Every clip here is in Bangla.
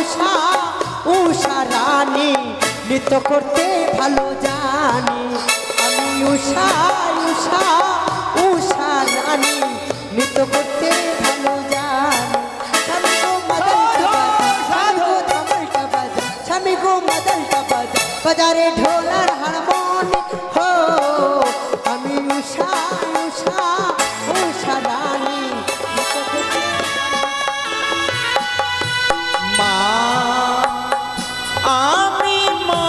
উষা উষা রানী নৃত্য করতে ভালো জানি আমি উষা উষা উষা রানী নৃত্য করতে ভালো জানি স্বামী গো মাদলটা বাজা বাজারে ঢোলার হারমোনি হো আমি উষা উষা উষা রানী মা আমি মা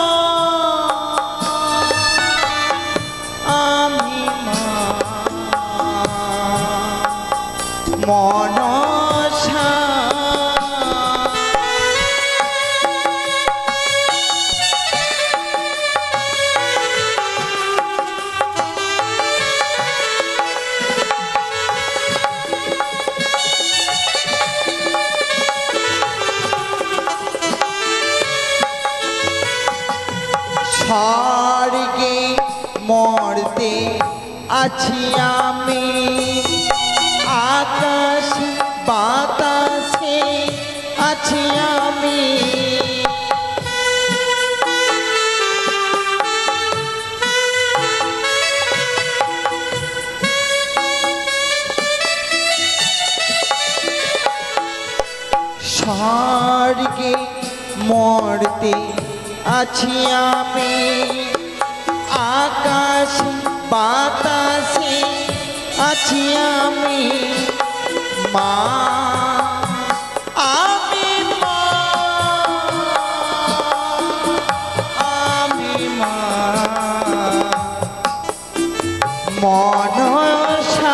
আমি মা মনসা স্বর্গে মরতে আছি আমি আকাশ বাতাসে আছি আমি স্বর্গে মরতে আছি আমি আকাশ বাতাসে আছি আমি মা আমি মা আমি মা মনসা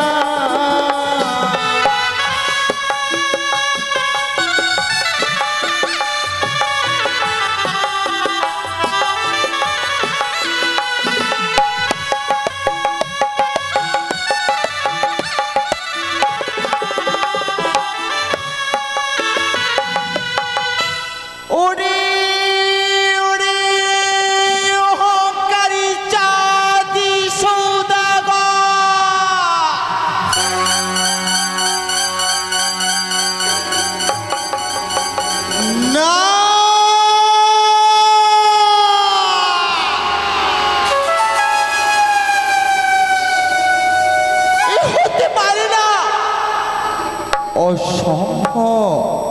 অসম্ভব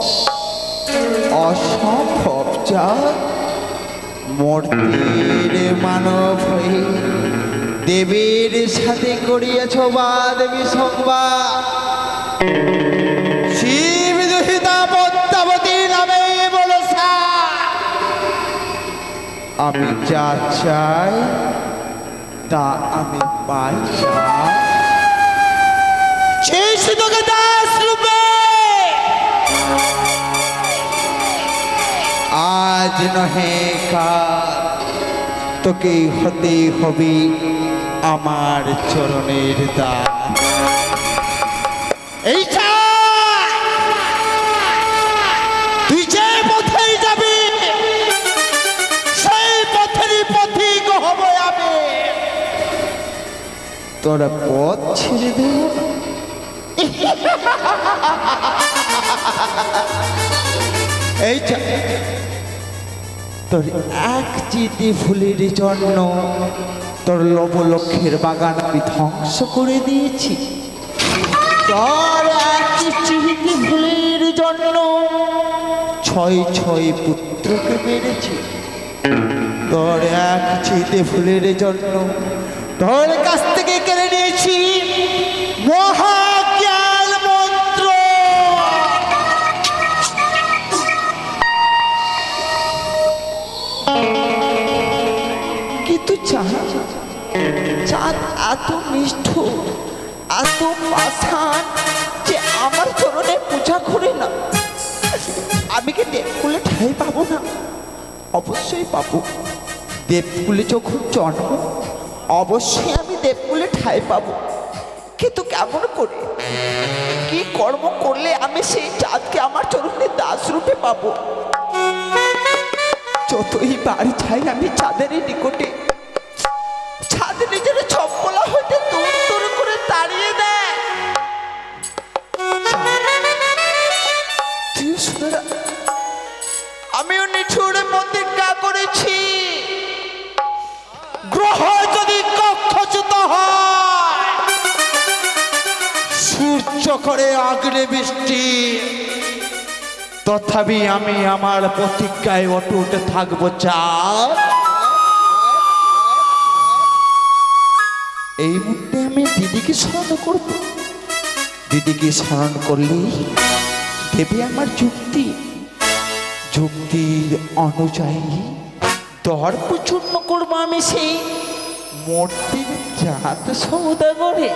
অসম্ভব যা মূর্তির মানব হয়ে দেবীর সাথে করিয়াছ বা দেবী সংবাদ শিব দুহিতা পদ্মাবতী নামে বলছ আমি যা চাই তা আমি পাই সেই সুযোগে দাস রূপে আজ নহে কাল তোকে হতে হবে আমার চরণের দাস এইটা তুই যে পথে যাবি সেই পথেরই পথিক হব আমি তোরা পথ ছেড়ে দেব এইটা তোর এক চিঠি ফুলের জন্য তোর লবলক্ষের বাগান আমি ধ্বংস করে দিয়েছি তোর এক চিঠি ফুলের জন্য ছয় ছয় পুত্রকে মেরেছি তোর এক চিঠি ফুলের জন্য তোর কাছ থেকে কেড়ে নিয়েছি মহাজ্ঞান মন্ত্র কিন্তু চাঁদ এত নিষ্ঠুর এত পাষাণ যে আমার চরণে পূজা করে না আমি কি দেবকুলে ঠাই পাবো না অবশ্যই পাবো দেবকুলে যখন জন্ম অবশ্যই আমি দেবকুলে ঠাই পাবো কিন্তু কেমন করে কি কর্ম করলে আমি সেই চাঁদকে আমার চরণে দাস রূপে পাবো যতই বাড়ি যাই আমি চাঁদেরই নিকটে চাঁদ নিজের ছপলা হইতে দূর দূর করে তাড়িয়ে দেয় আমিও নিঠুর প্রতিজ্ঞা করেছি, গ্রহ যদি কক্ষচ্যুত হয়, সূর্য করে আগ্নে বৃষ্টি, তথাপি আমি আমার প্রতিজ্ঞায় অটুট থাকবো। চাঁদ, এই মুহূর্তে আমি দিদিকে স্মরণ করব। দিদিকে স্মরণ করলে দেবে আমার যুক্তি, যুক্তির অনুযায়ী দর্প চূর্ণ করবো আমি সেই মূর্তির চাঁদ সৌদাগরে।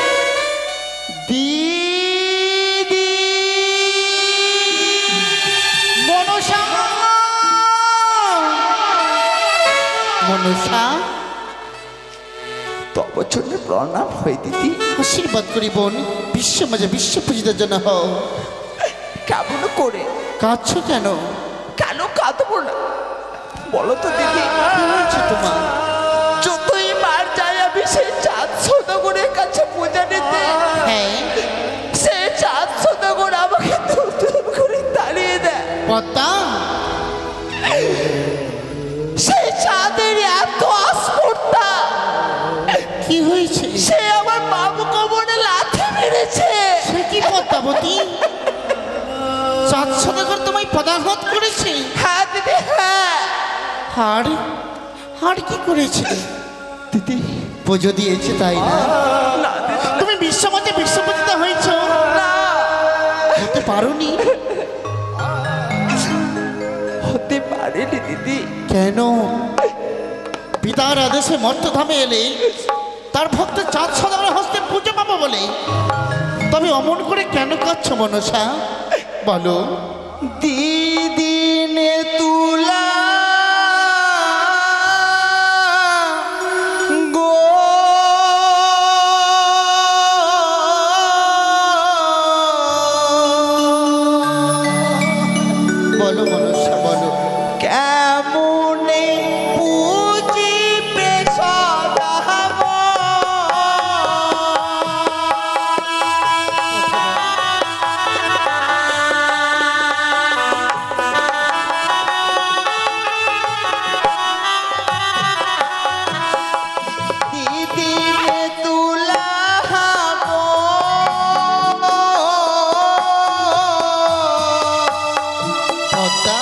দিদি মনসা, মনসা, তব জন্য প্রণাম হয় দিদি। আশীর্বাদ করি বোন, বিশ্ব মাঝে বিশ্ব পূজিত যেন হও। কেমন করে কাঁদছ কেন? কেন কাঁদবো না বলো তো দিদি? কি হয়েছে তোমার? যতই বার যাই আমি সেই চাঁদ সৌদাগরের কাছে পূজা নিতে, হ্যাঁ, সেই চাঁদ সৌদাগর আমাকে দূর দূর করে তাড়িয়ে দেয়। পদ্মা, সেই চাঁদের এত আস্পর্ধা, কি হয়েছে? সে আমার বাবু কবরে লাথি মেরেছে। সে কি পদ্মাবতী? চাঁদ সদাগর তোমায় পদাঘাত করেছে? হ্যাঁ দিদি, হ্যাঁ। হাড় হাড় কি করেছে? দিদি পুজো দিয়েছে তাই না? না দিদি, তুমি বিশ্বমতে বিশ্বপতিতা হয়েছ? না, হতে পারোনি হতে পারেনি দিদি। কেন? পিতার আদেশে মর্তধামে এলে তার ভক্ত চাঁদ সদাগরের হস্তে পুজো পাবো বলে, তবে অমন করে কেন কাঁদছ মনসা বলো? দিদি নে তুলা গো, বলো মনসা বলো। কেমনে পুজিবে সদাগর, দিদি নে তুলা গো, পদ্মা,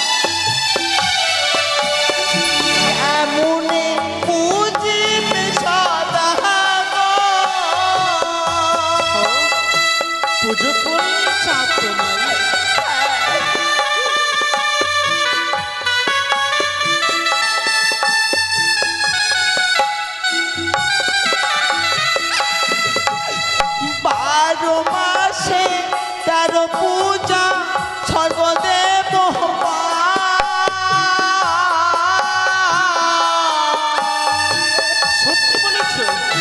এমনে পুজিবে সদাগর। পুজো করিনি চাঁদ তোমায়? বারো মাসে 13 পূজা সর্বদেব মা। সত্যি বলেছ?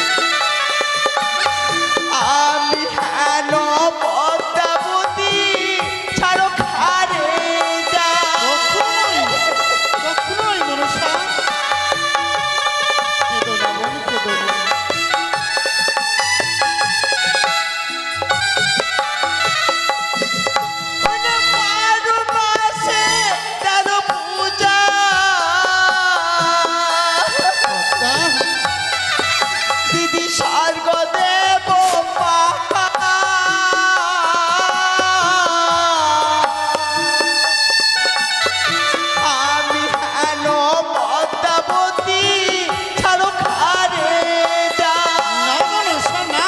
আমি হেন পদ্মাবতী ছাড়ো খারে যা। কখনোই কখনোই মনসা, কেঁদো না বোন, কেঁদো না। বারো মাসে 13 পূজা, পদ্মা, দিদি স্বর্গদেব মা। আমি হেন পদ্মাবতী ছাড়ো খারে যা। না মনসা না।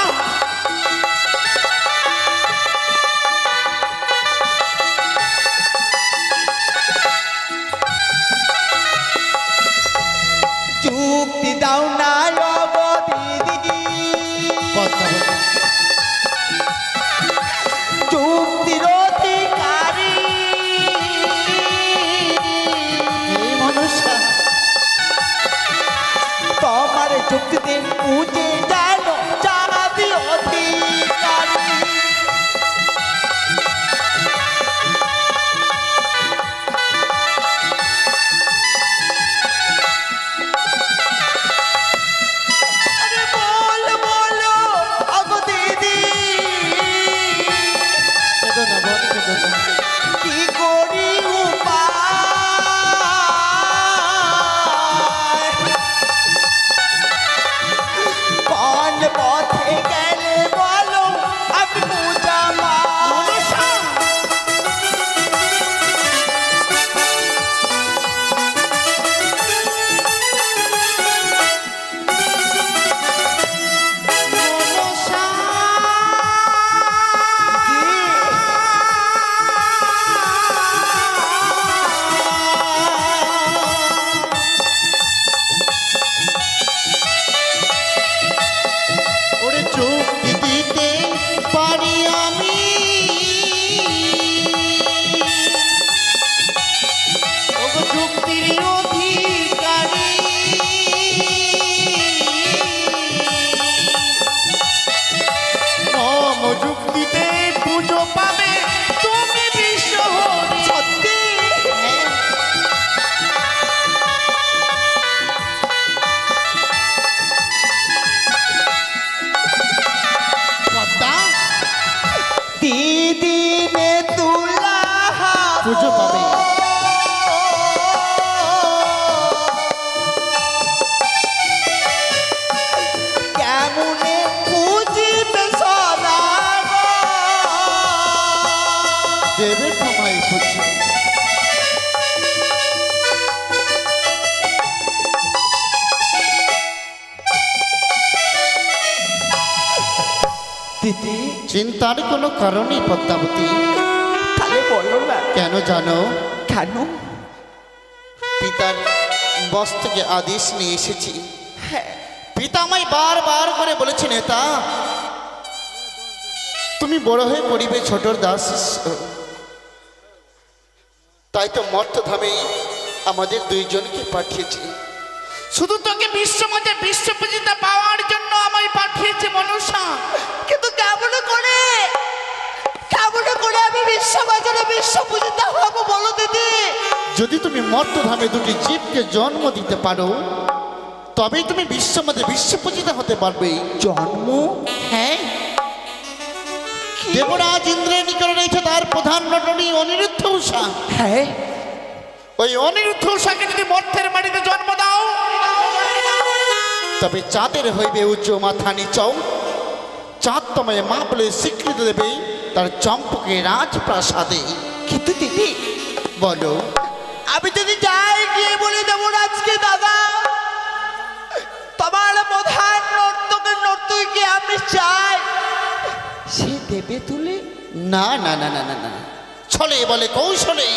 যুক্তি দাও না গো দিদি, পদ্মাবতী, যুক্তির অধিকারী এই মনসা, তোমার যুক্তিতে বুঝে জানো চাঁদি অধিকারী। আরে বলো বলো আগো দিদি, কেঁদো না বোন, কেঁদো না। কি করি উপায় চিন্তার কোনো কারণই পদ্মাবতী। তাহলে বলো না কেন জানো? কেন? পিতার বস থেকে আদেশ নিয়ে এসেছি। হ্যাঁ, পিতা আমায় বারবার করে বলেছে, নেতা তুমি বড় হয়ে পড়িবে ছোটর দাস, তাই তো মর্তধামে আমাদের দুইজনকে পাঠিয়েছে। শুধু তোকে বিশ্বমাঝে বিশ্বপূজিতা পাওয়ার জন্য আমায় পাঠিয়েছে মনুষ্য। কিন্তু কেমন করে আমি বিশ্ববাজারে বিশ্বপূজিতা হবো বলো দিদি? যদি তুমি মর্তধামে দুটি জীবকে জন্ম দিতে পারো তবেই তুমি বিশ্বমাঝে বিশ্বপূজিতা হতে পারবে। জন্ম? হ্যাঁ, দেবরাজ ইন্দ্রের নিকটে রয়েছে তার প্রধান নটনী অনিরুদ্ধ উষা। হ্যাঁ, ওই অনিরুদ্ধ উষাকে যদি মর্তের মাটিতে জন্ম দাও তবে চাঁদের হইবে উচ্চ মাথা নিচৌ। চাঁদ তোমায় মা বলে স্বীকৃতি দেবে তার চম্পকে রাজপ্রাসাদে। কিন্তু দিদি বলো, আমি যদি যাই গিয়ে বলে দেবরাজকে, দাদা তোমার প্রধান নর্তকীকে আমি চাই, সে দেবে তুলে? না না না না না না, ছলে বলে কৌশলে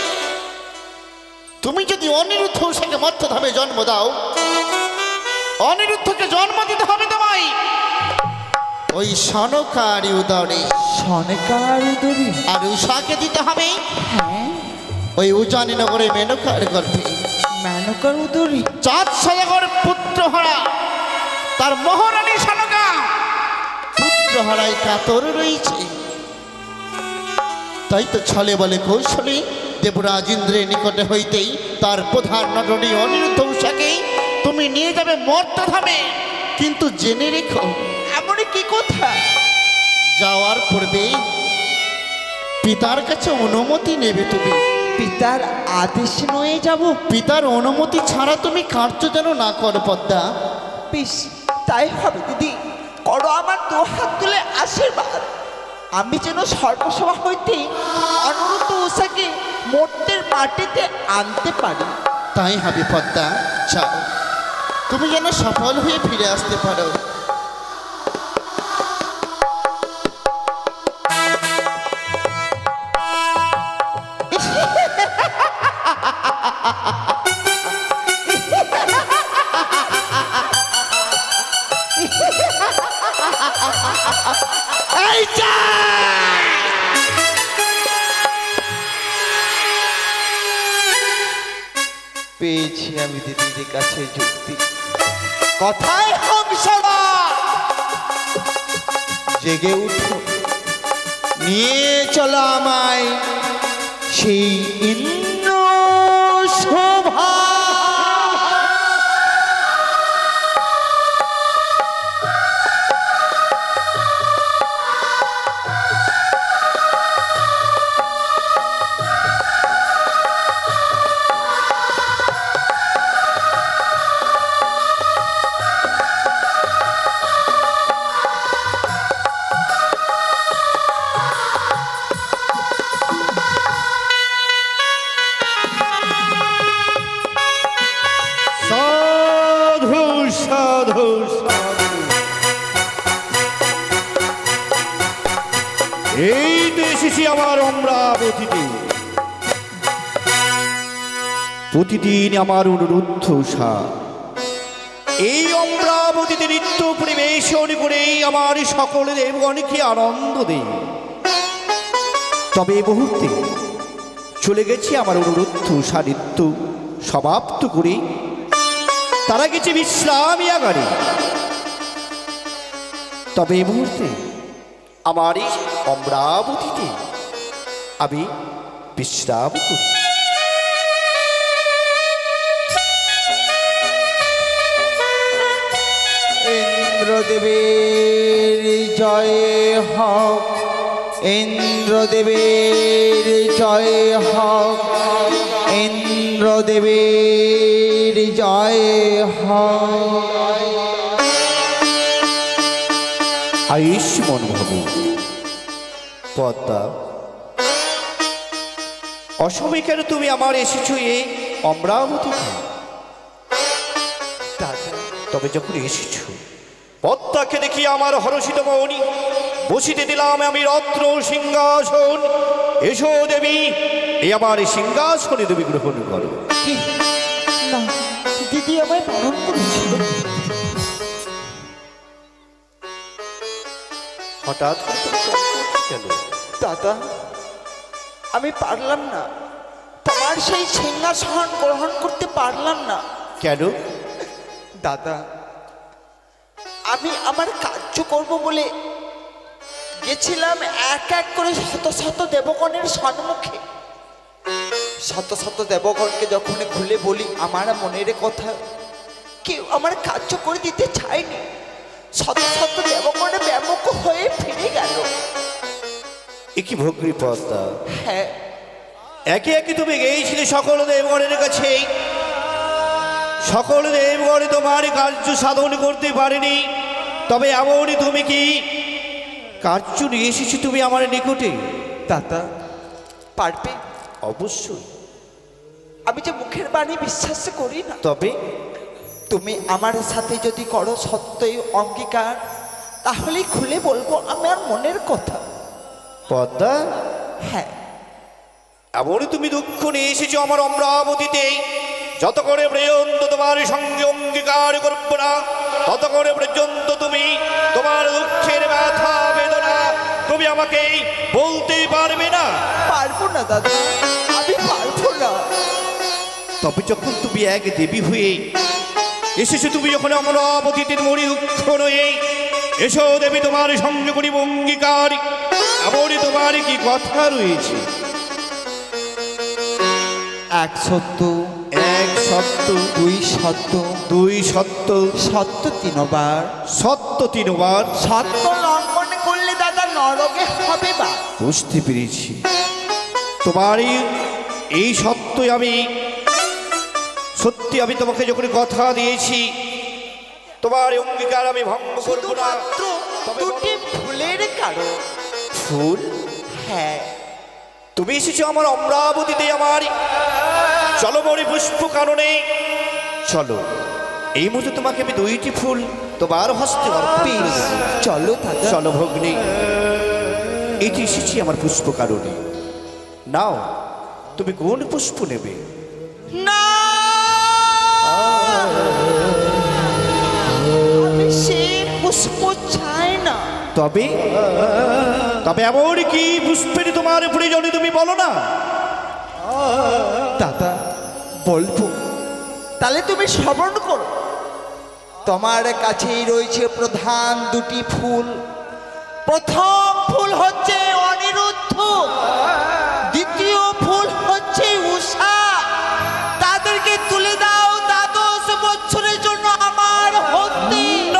তুমি যদি অনিরুদ্ধ উষাকে মর্তধামে জন্ম দাও, অনিরুদ্ধকে জন্ম দিতে হবে তোমায় ওই সনকারী উদরে। সনকার উদরে? আর উষাকে দিতে হবে হ্যাঁ, ওই উজানি নগরে মেনকার গর্ভে। মেনকার উদরে? চাঁদ সদাগর পুত্র হারা তার মহারানী সনকা পুত্র হারায় কাতর রয়েছে। তাই তো ছলে বলে কৌশলে দেবরাজ ইন্দ্রের নিকটে হইতেই তার প্রধান নটনী অনিরুদ্ধ উষাকে তুমি নিয়ে যাবে মর্তধামে। কিন্তু জেনে রেখো, এমন কি কথা? যাওয়ার পূর্বে পিতার কাছে অনুমতি নেবে তুমি। পিতার আদেশ নয়ে যাব? পিতার অনুমতি ছাড়া তুমি কার্য যেন না করো পদ্মা। বেশ, তাই হবে দিদি। করো আমার দু হাত তুলে আশীর্বাদ, আমি যেন সর্বসভা হইতে অনিরুদ্ধ উষাকে মর্তের মাটিতে আনতে পারি। তাই হবে পদ্মা, চাও তুমি যেন সফল হয়ে ফিরে আসতে পারো। পেয়েছি আমি দিদির কাছে যুক্তি। কথায় হংসরা জেগে উঠো, নিয়ে চলো আমায় সেই ইন্দ্র শোভা। এই তো এসেছি আমার অমরাবতীতে। প্রতিদিন আমার অনুরুদ্ধ উষা এই অমরাবতীতে নৃত্য পরিবেশন করেই আমার সকল দেবগণকে আনন্দ দেয়। তবে এই মুহূর্তে চলে গেছি আমার অনুরুদ্ধ উষা নৃত্য সমাপ্ত করে, তারা গেছে বিশ্রামী আগারে। তবে এই মুহূর্তে আমার এই অমরাবতীতে আমি বিশ্রাম করি। ইন্দ্রদেবের জয় হোক, ইন্দ্রদেবের জয় হোক, ইন্দ্রদেবের জয় হোক। আয়ুষ্মান ভব। পদ্মা, অসময়ে কেন তুমি আমার এসেছো এই অমরাবতী? তবে যখন এসেছো পদ্মাকে দেখি আমার হরষিত মনি বসিতে দিলাম আমি রত্ন সিংহাসন। এসো দেবী, এই আমার সিংহাসনে তুমি গ্রহণ করো। কি না, দিদি আমায় বারণ করেছিল। হঠাৎ করে তুমি চমকে উঠলে কেন? দাদা, আমি পারলাম না, তোমার সেই সিংহাসন গ্রহণ করতে পারলাম না। কেন? দাদা, আমি আমার কার্য করব বলে গেছিলাম এক এক করে শত শত দেবগণের সম্মুখে। শত শত দেবগণকে যখন খুলে বলি আমার মনের কথা, কেউ আমার কার্য করে দিতে চায়নি। শত শত দেবগণে ব্যামুখ হয়ে ফিরে গেল। এ কি ভগ্নী পদ্মা, হ্যাঁ, একে একে তুমি গিয়েছিলে সকল দেবগণের কাছে। সকল দেবগণ তোমার কার্য সাধন করতে পারেনি, তবে এমনই তুমি কি কার্য নিয়ে এসেছি তুমি আমার নিকটে? দাদা পারবে? অবশ্যই। আমি যে মুখের বাণী বিশ্বাস করি না, তবে তুমি আমার সাথে যদি করো সত্যই অঙ্গীকার, তাহলেই খুলে বলবো আমার মনের কথা। পদ্মা, হ্যাঁ, এমনই তুমি দুঃখ নিয়ে এসেছো আমার অমরাবতীতে। যত করে পর্যন্ত তোমার সঙ্গে অঙ্গীকার করব না, তত করে পর্যন্ত তুমি তোমার দুঃখের ব্যথা বেদনা তুমি আমাকে বলতেই পারবে না। পারবো না দাদা, আমি পারবো না। তবে যখন তুমি এক দেবী হয়ে এসেছো, তুমি যখন অমরাবতীতে মরি দুঃখ নয়ে এসো দেবী, তোমার সঙ্গে করিব অঙ্গীকার। এমনই তোমার কি কথা রয়েছে? এক সত্য, এক সত্য, দুই সত্য, দুই সত্য, সত্য তিনবার। সত্য তিনবার। সত্য লঙ্ঘন করলে দাদা নরকে হবে বা? বুঝতে পেরেছি, তোমার এই সত্যই আমি সত্যি আমি তোমাকে যখন কথা দিয়েছি, তোমার অঙ্গীকার আমি ভঙ্গ করবো না। শুধুমাত্র দুটি ফুলের কারণ। ফুল? হ্যাঁ, তুমি এসেছো আমার অমরাবতীতে আমার চলমরি পুষ্প কারণে। চলো, এই মুহূর্তে তোমাকে আমি দুইটি ফুল তোমার হস্তে অর্পণ করে দেব। চলো দাদা। চলো ভগ্নী, এটি এসেছি আমার পুষ্প কারণে। নাও, তুমি কোন পুষ্প নেবে? না, আমি সে পুষ্প চাই না। তবে তবে এমন কি পুষ্পের তোমার প্রয়োজন তুমি বলো না? দাদা বলবো, তাহলে তুমি শ্রবণ করো। তোমার কাছেই রয়েছে প্রধান দুটি ফুল। প্রথম ফুল হচ্ছে অনিরুদ্ধ, দ্বিতীয় ফুল হচ্ছে উষা। তাদেরকে তুলে দাও 12 বছরের জন্য আমার হতে।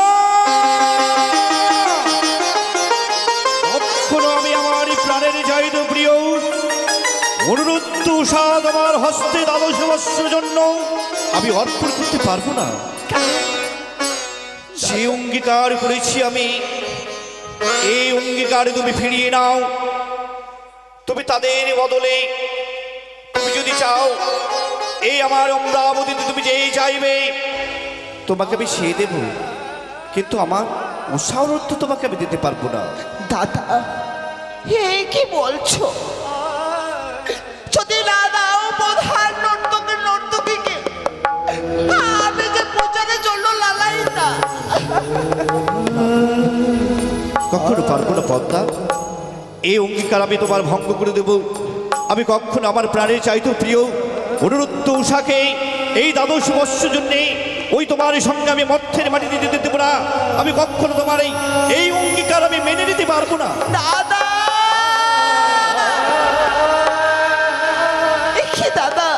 কখনো আমি আমার প্রাণের চাইতে প্রিয় অনুরুদ্ধ উষা আমার হস্তে 12 বৎসরের জন্য আমি অর্পণ করতে পারবো না। সে অঙ্গীকার করেছি আমি, এই অঙ্গীকার তুমি ফিরিয়ে নাও। তুমি তাদের বদলে তুমি যদি চাও এই আমার অমরাবতীতে তুমি যেই চাইবে তোমাকে আমি সে দেব, কিন্তু আমার উষা অনুরোধ তোমাকে আমি দিতে পারবো না। দাদা হে কি বলছো? যদি না দাও প্রধান নর্তকের নর্তকীকে, আমি যে প্রচারের জন্য লালাই না। কখনো পারবো না পদ্মা, এই অঙ্গীকার আমি তোমার ভঙ্গ করে দেব। আমি কখনো আমার প্রাণের চাইতে প্রিয় অনুরুদ্ধ উষাকে এই 12 বৎসরের জন্যে ওই তোমার সঙ্গে আমি মর্থের মাটিতে দিতে দেবো না। আমি কখনো তোমার এই অঙ্গীকার আমি মেনে নিতে পারবো না। দাদা কি দাদা,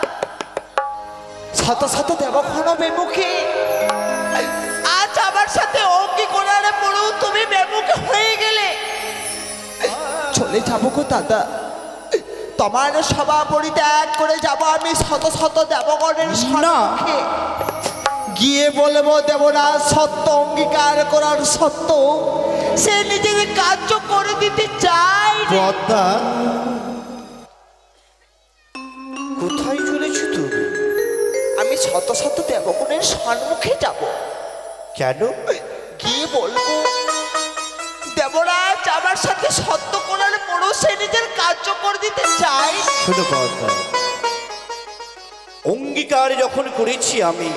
শত শত দেবক্ষণ বেমুখী, আজ আমার সাথে অঙ্গী করার পরেও তুমি বেমুখী হয়ে গেলে। চলে যাবো গো দাদা, তোমার সভা পরিত্যাগ করে যাব আমি শত শত দেবগণের সম্মুখে। গিয়ে বলবো দেবরাজ সত্য অঙ্গীকার করার সত্য সে নিজের কার্য করে দিতে চায়। পদ্মা, কোথায় চলেছ তুমি? আমি শত শত দেবগণের সম্মুখে যাব। কেন? গিয়ে বলবো দেবরাজ আমার সাথে সত্য করার পরও সে নিজের কার্য করে দিতে চায়। শুধু কথা, অঙ্গীকার যখন করেছি আমি,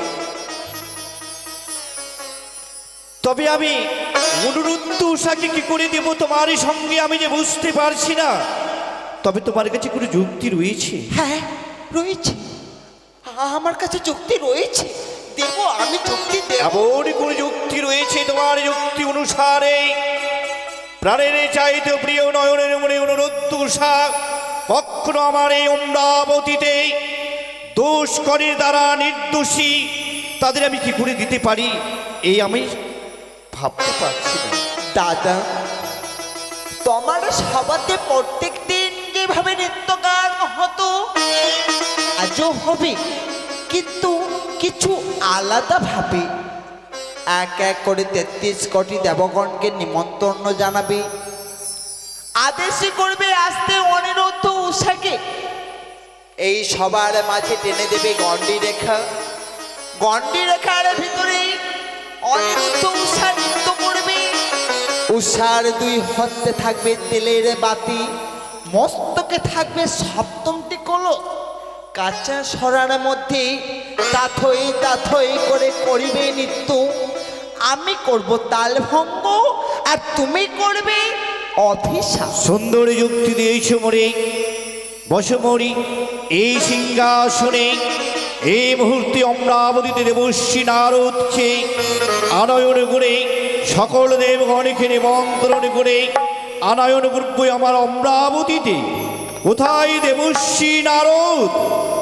তবে আমি অনুরুদ্ধ উষাকে কি করে দেব তোমার সঙ্গে আমি যে বুঝতে পারছি না। তবে তোমার কাছে কোনো যুক্তি রয়েছে? হ্যাঁ রয়েছে, আমার কাছে যুক্তি রয়েছে, দেব আমি যুক্তি দেব। এমন কোন যুক্তি রয়েছে তোমার যুক্তি অনুসারে প্রাণের চাইতে প্রিয় নয়নের মনে অনুরুদ্ধ উষা কখনো আমার এই অমরাবতীতে দোষ করে দ্বারা নির্দোষী তাদের আমি কি করে দিতে পারি, এই আমি ভাবতে পারছি না। দাদা, তোমার সভাতে প্রত্যেক দিন যেভাবে নৃত্য গান হতো আজও হবে, কিন্তু কিছু আলাদা ভাবে। এক এক করে 33 কোটি দেবগণকে নিমন্ত্রণ জানাবে, আদেশই করবে আসতে অনিরুদ্ধ উষাকে। এই সবার মাঝে টেনে দেবে গণ্ডি রেখা, গণ্ডি রেখার ভিতরে অনিরুদ্ধ উষা নৃত্য করবে। উষার 2 হস্তে থাকবে তেলের বাতি, মস্তকে থাকবে সপ্তমটি কলস, কাঁচা সরার মধ্যে তাথই তাথই করে করিবে নৃত্য। আমি করব তাল ভঙ্গ আর তুমি করবে অভিশাপ। সুন্দর যুক্তি দিয়েছ মরে বসমরি এই সিংহাসনে এই মুহূর্তে অমরাবতীতে দেবশ্রী নারদকে আনয়ন করে সকল দেবগণকে নিমন্ত্রণ করে আনয়ন করবো আমার অমরাবতীতে। কোথায় দেবশ্রী নারদ?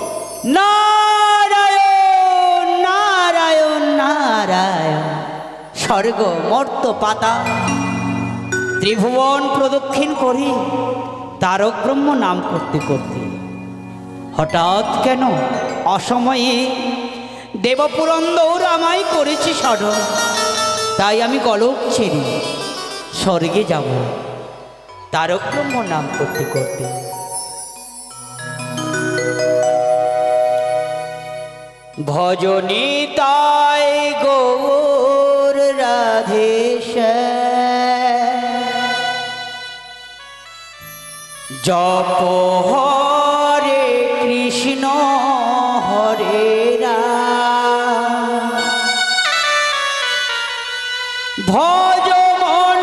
নারায়ণ নারায়ণ নারায়ণ, স্বর্গ মর্ত পাতা ত্রিভুবন প্রদক্ষিণ করি তারক ব্রহ্ম নাম করতে করতে হঠাৎ কেন অসময়ে দেবপুরন্দর আমায় করেছি স্মরণ, তাই আমি গলক ছেড়ে স্বর্গে যাব তারক ব্রহ্ম নাম করতে করতে। ভজনী তাই গৌর রাধেশ, জপ হরে কৃষ্ণ হরে রাম, ভজ মন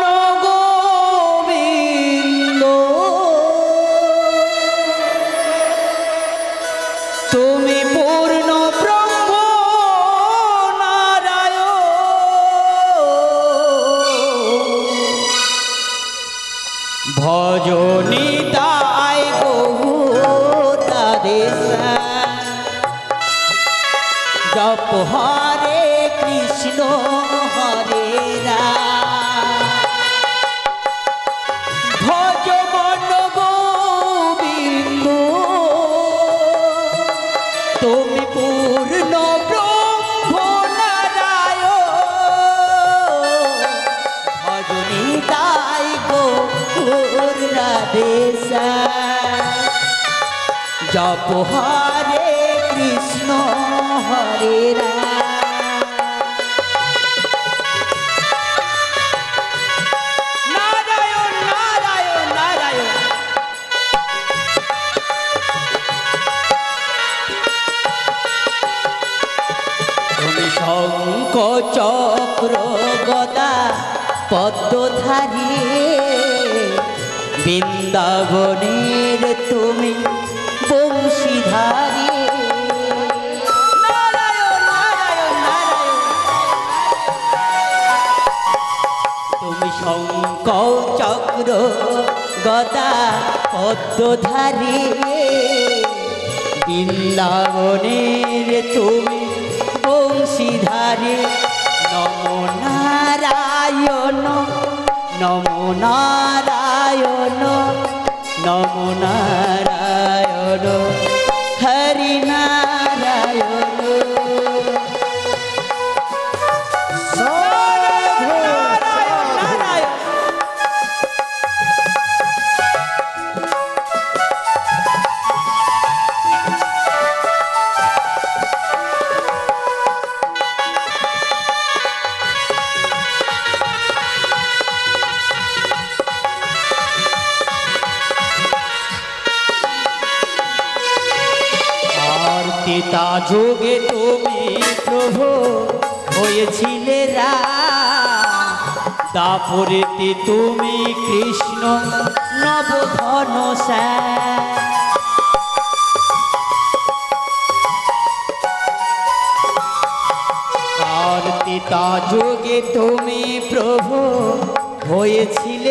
গোবিন্দ তুমি পূর্ণ ব্রহ্ম নারায়ণ, ভজনী তাই গৌর রাধেশ, জপ হরে কৃষ্ণ হরে রাম, ভজ মন গোবিন্দ তুমি পূর্ণ ব্রহ্ম নারায়ণ, ভজনী তাই গৌর রাধেশ, জপ হরে কৃষ্ণ হরে রাম। নারায়ণ নারায়ণ নারায়ণ, তুমি শঙ্খ চক্র গদা পদ্মধারী, বৃন্দাবনের তুমি বংশীধারী। নারায়ণ নারায়ণ নারায়ণ, তুমি শঙ্খ চক্র গদা পদ্মধারী, বৃন্দাবনের তুমি বংশীধারী। নমো নারায়ণ নমো নারায়ণ নমো নারায়ণ হরি নারায়ণ। ত্রেতা যুগে তুমি প্রভু হয়েছিলে দাপরেতে তুমি কৃষ্ণ নবধন আর ত্রেতা যুগে তুমি প্রভু হয়েছিলে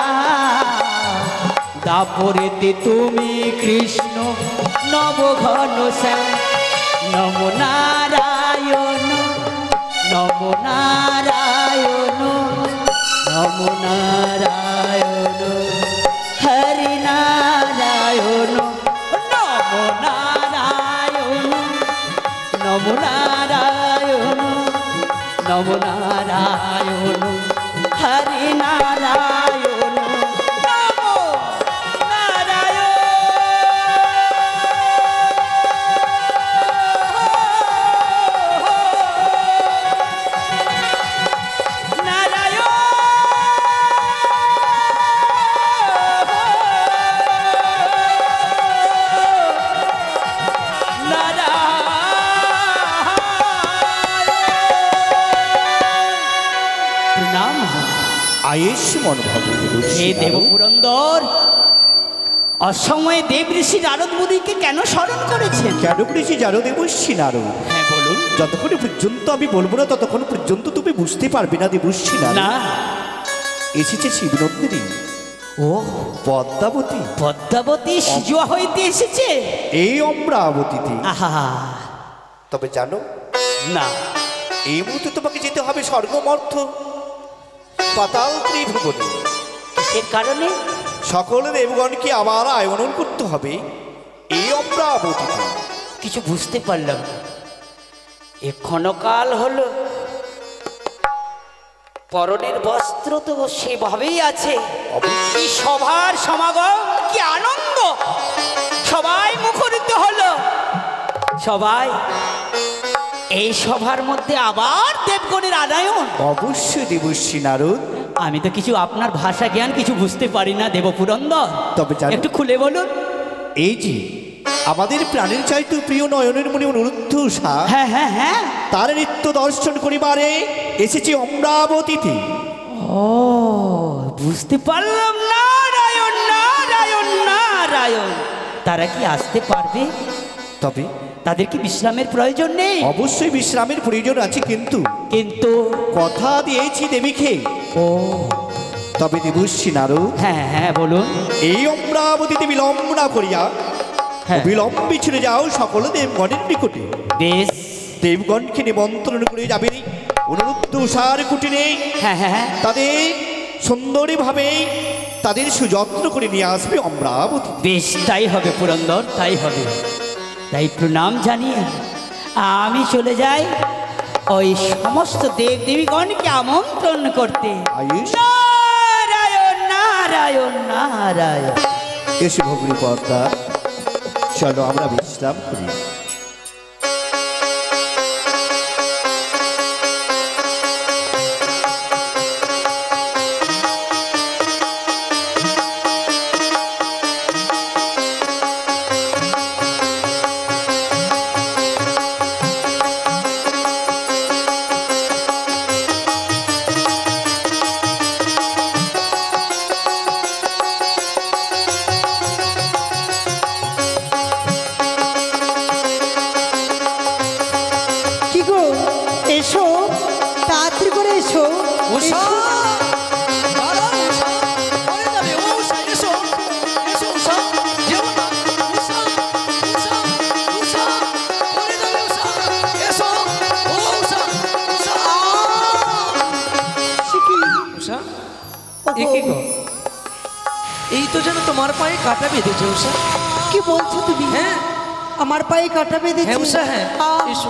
দাপরেতে তুমি কৃষ্ণ নবঘন নমো নারায়ণ নমো নারায়ণ নমো নারায়ণ হরি নারায়ণ নমো নারায়ণ নমো নারায়ণ নমো নারায়ণ হরি নারায়ণ নমো আয়ুষ্মান ভগবতী হে দেবপুরন্দর অসময়ে দেব ঋষি নারদ মুনিকে কেন স্মরণ করেছেন? কেন করেছি জানো দেবর্ষি নারদ? হ্যাঁ বলুন। যতক্ষণ পর্যন্ত আমি বলবো না ততক্ষণ পর্যন্ত তুমি বুঝতে পারবে না দেবর্ষি নারদ। না এসেছে শিবনন্দিনী ও পদ্মাবতী। পদ্মাবতী সিজুয়া হইতে এসেছে এই অমরাবতীতে। আহা তবে জানো না এই মুহূর্তে তোমাকে যেতে হবে স্বর্গমর্থ পাতাল ত্রিভুবনে। কিসের কারণে? সকল দেবগণকে আবার আয়নন করতে হবে এই অমরাবতীতে। কিছু বুঝতে পারলাম না। এ ক্ষণকাল হলো পরনের বস্ত্র তো সেভাবেই আছে। এই সভার সমাগম কি আনন্দ! সবাই মুখরিত হলো। সবাই এই সভার মধ্যে আবার দেবগণের আনায়ন। অবশ্যই দেবর্ষি নারদ। আমি তো কিছু আপনার ভাষা জ্ঞান কিছু বুঝতে পারি না দেবপুরন্দর, তবে জানো একটু খুলে বলুন। এই যে আমাদের প্রাণের চাইতে প্রিয় নয়নের মনে অনুরুদ্ধ উষা, হ্যাঁ হ্যাঁ হ্যাঁ, তার নিত্য দর্শন করিবারে এসেছে অমরাবতীতে। ও বুঝতে পারলাম। নারায়ণ নারায়ণ নারায়ণ। তারা কি আসতে পারবে? তবে তাদের কি বিশ্রামের প্রয়োজন নেই? অবশ্যই বিশ্রামের প্রয়োজন আছে, কিন্তু কিন্তু কথা দিয়েছি দেবীকে। ও তবে দেবর্ষি নারদ, হ্যাঁ হ্যাঁ বলুন। এই অমরাবতীতে বিলম্ব না করিয়া হ্যাঁ বিলম্বে ছেড়ে যাও সকল দেবগণের নিকটে। বেশ। দেবগণকে নিমন্ত্রণ করে যাবে অনুরুদ্ধ উষার কুটিরে। হ্যাঁ হ্যাঁ হ্যাঁ, তাদের সুন্দরীভাবে তাদের সুযত্ন করে নিয়ে আসবে অমরাবতী। বেশ তাই হবে পুরন্দর, তাই হবে। তাই প্রণাম জানিয়ে আমি চলে যাই ওই সমস্ত দেব দেবীগণকে আমন্ত্রণ করতে। আয়ুষ নারায়ণ নারায়ণ নারায়ণ। এসে ভগ্নী পদ্মা, চলো আমরা বিশ্রাম করি। এসো, তাড়াতাড়ি করে এসো। এই তো যেন তোমার পায়ে কাটা বেঁধেছে উষা। কি বলছো তুমি? হ্যাঁ আমার পায়ে কাটা বেঁধেছে? হ্যাঁ উষা, হ্যাঁ এসো।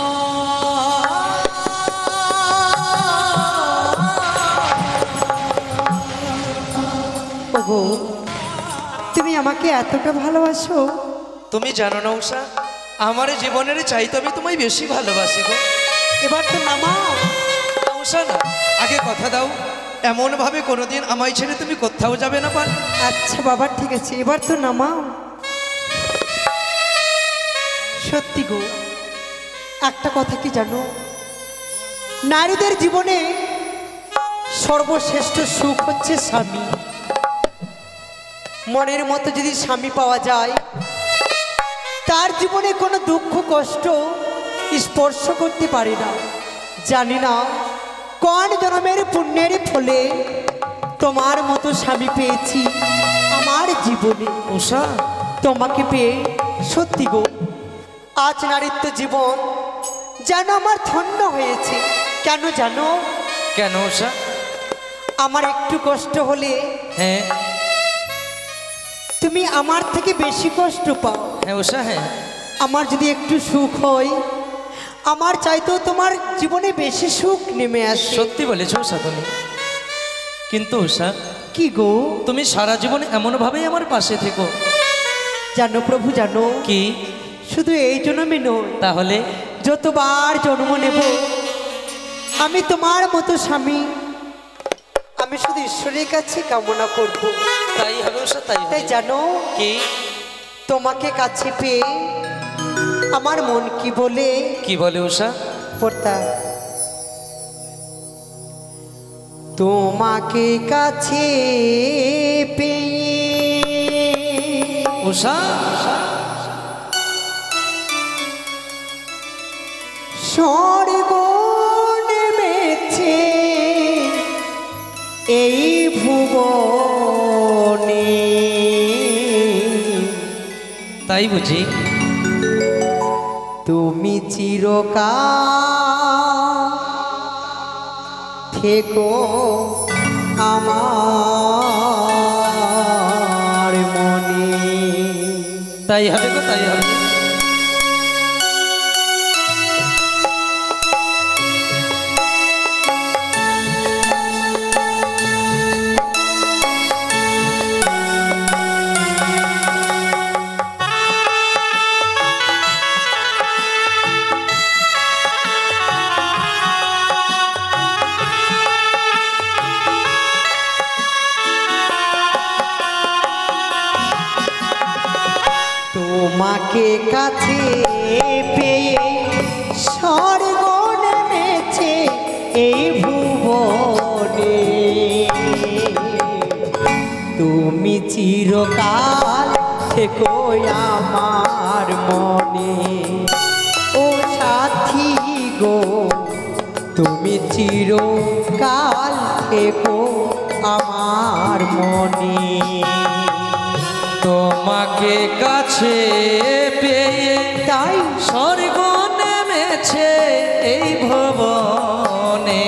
ওগো, তুমি আমাকে এতটা ভালোবাসো? তুমি জানো না উষা, আমার জীবনের চাইতে আমি তোমায় বেশি ভালোবাসি গো। এবার তো নামাও। উষা না, আগে কথা দাও, এমন ভাবে কোনোদিন আমায় ছেড়ে তুমি কোথাও যাবে না পার। আচ্ছা বাবা ঠিক আছে, এবার তো নামাও। সত্যি গো, একটা কথা কি জানো, নারীদের জীবনে সর্বশ্রেষ্ঠ সুখ হচ্ছে স্বামী। মনের মতো যদি স্বামী পাওয়া যায়, তার জীবনে কোনো দুঃখ কষ্ট স্পর্শ করতে পারে না। জানি না কোন জন্মের পুণ্যের ফলে তোমার মতো স্বামী পেয়েছি আমার জীবনে। উষা, তোমাকে পেয়ে সত্যি গো, আজ নারীত্ব জীবন যেন আমার ধন্য হয়েছে। কেন জানো? কেন উষা? আমার একটু কষ্ট হলে হ্যাঁ তুমি আমার থেকে বেশি কষ্ট পাও। হ্যাঁ উষা, হ্যাঁ। আমার যদি একটু সুখ হয়, আমার চাইতেও তোমার জীবনে বেশি সুখ নেমে আসে। সত্যি বলেছো উষা তুমি। কিন্তু উষা, কি গো? তুমি সারা জীবন এমনভাবেই আমার পাশে থেকো। জানো প্রভু, জানো কি? শুধু এই জন্মে নয়, তাহলে যতবার জন্ম নেব আমি তোমার মতো স্বামী আমি শুধু ঈশ্বরের কাছে কামনা করব। তাই হবে উষা, তাই হবে। তাই জানো কি? তোমাকে কাছে পেয়ে আমার মন কি বলে? কি বলে উষা? পড়তা, তোমাকে কাছে পেয়ে উষা, স্বর্গ নেমেছে এই ভুবনে। তাই বুঝি? তুমি চিরকাল থেকো আমার মনে। তাই হবে গো, তাই হবে। তোমাকে কাছে পেয়ে স্বর্গ নেমেছে এই ভুবনে। তুমি চিরকাল থেকো আমার মনে। ও সাথী গো, তুমি চিরকাল থেকো আমার মনে। তোমাকে কাছে পেয়ে তাই স্বর্গ নেমেছে এই ভুবনে।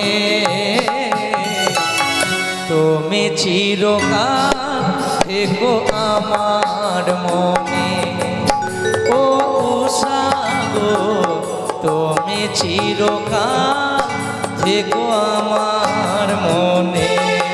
তুমি চিরকাল থেকো আমার মনে। ও উষা গো, তুমি চিরকাল থেকো আমার মনে।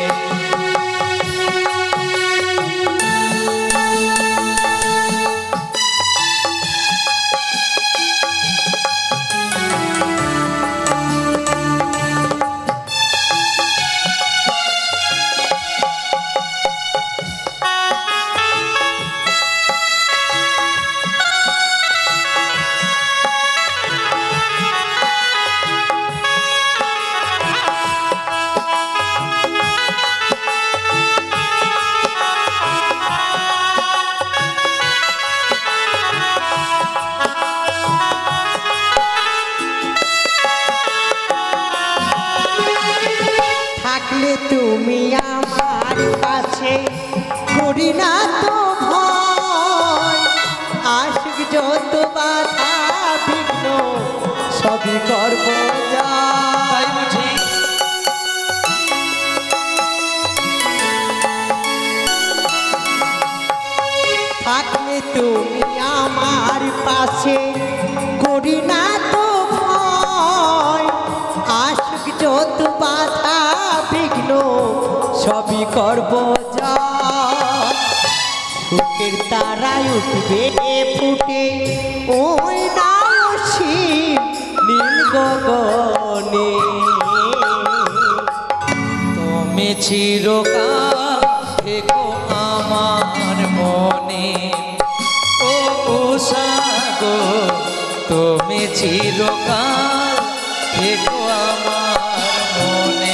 থাকলে তুমি আমার কাছে করি না তো ভয়। আশিক যত বাধা বিঘ্ন সবই করব তাই বুঝি? থাকলে তুমি আমার পাশে করি না তো ভয়। আশিক যত বাধা বিঘ্ন সবই করব জয়। সুখের তারায় উঠবে ফুটে ওই নাসিম নীল গগনে। তুমি চিরকাল থেকো আমার মনে। ও উষা গো, চিরকাল থেকো আমার মনে।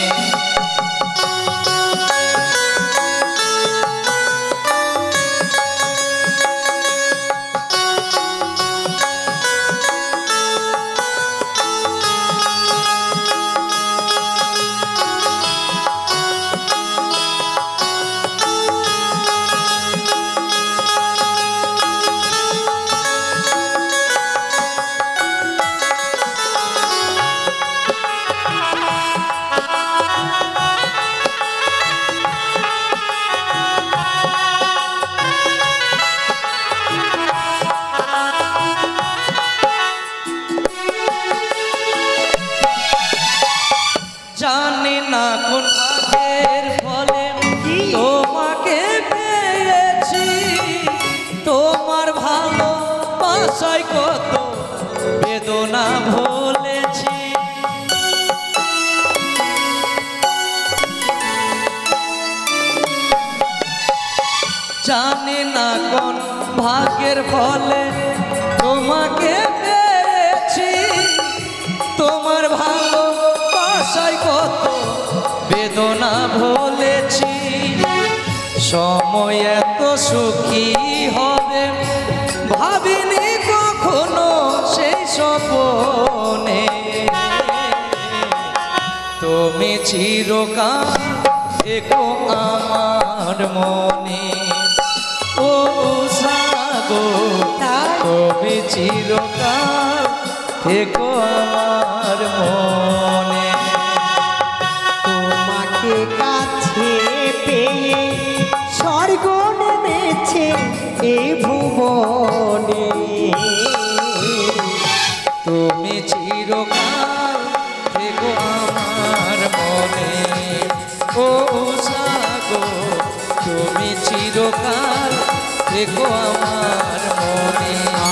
জানি না কোন ভাগের ফলে তোমাকে পেয়েছি, তোমার ভালোবাসায় কত বেদনা ভুলেছি। জানি না কোন ভাগ্যের ফলে তোমাকে পেয়েছি, তোমার ভালোবাসায় কত বেদনা ভুলেছি। সময় এত সুখী হবে ভাবিনি কখনো সেই স্বপ্নে। তুমি চিরকাল থেকো আমার মনে। ও সাগো তুমি চিরকাল থেকো আমার মনে। তোমাকে কাছে পেয়ে স্বর্গ নেমেছে এই ভুবনে। তুমি চিরকাল থেকো আমার মনে। ও সাগো তুমি চিরকাল থেকো আমার মনে।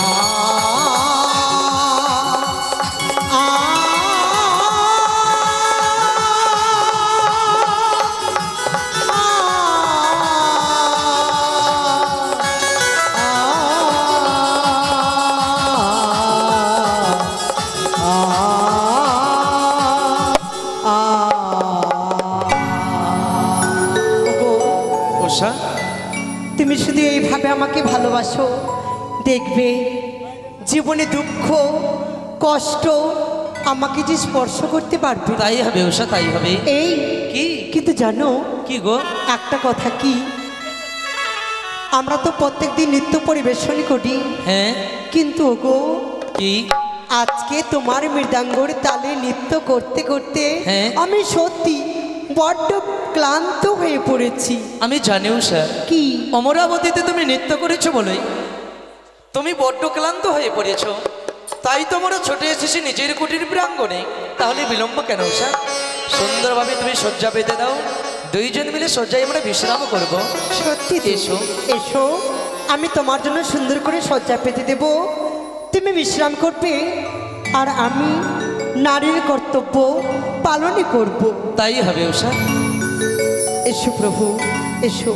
উষা, তুমি শুধু এইভাবে আমাকে ভালোবাসো, দেখবে জীবনে দুঃখ কষ্ট আমাকে যে স্পর্শ করতে পারবে। তাই হবে উষা, তাই হবে। এই কি কিন্তু জানো কি গো? একটা কথা কি, আমরা তো প্রত্যেকদিন নৃত্য পরিবেশন করি, হ্যাঁ কিন্তু গো কি? আজকে তোমার মৃদাঙ্গর তালে নৃত্য করতে করতে হ্যাঁ। আমি সত্যি বড্ড ক্লান্ত হয়ে পড়েছি। আমি জানি উষা, কি অমরাবতীতে তুমি নৃত্য করেছো বলেই তুমি বড্ড ক্লান্ত হয়ে পড়েছো, তাই তোমরা ছুটে এসেছি নিজের কুটির প্রাঙ্গণে। তাহলে বিলম্ব কেন উষা? সুন্দরভাবে তুমি শয্যা পেতে দাও, দুইজন মিলে শয্যায় আমরা বিশ্রাম করব। সত্যি তো? এসো। এসো, আমি তোমার জন্য সুন্দর করে শয্যা পেতে দেব, তুমি বিশ্রাম করবে, আর আমি নারীর কর্তব্য পালনই করব। তাই হবে উষা। এসো প্রভু, এসো।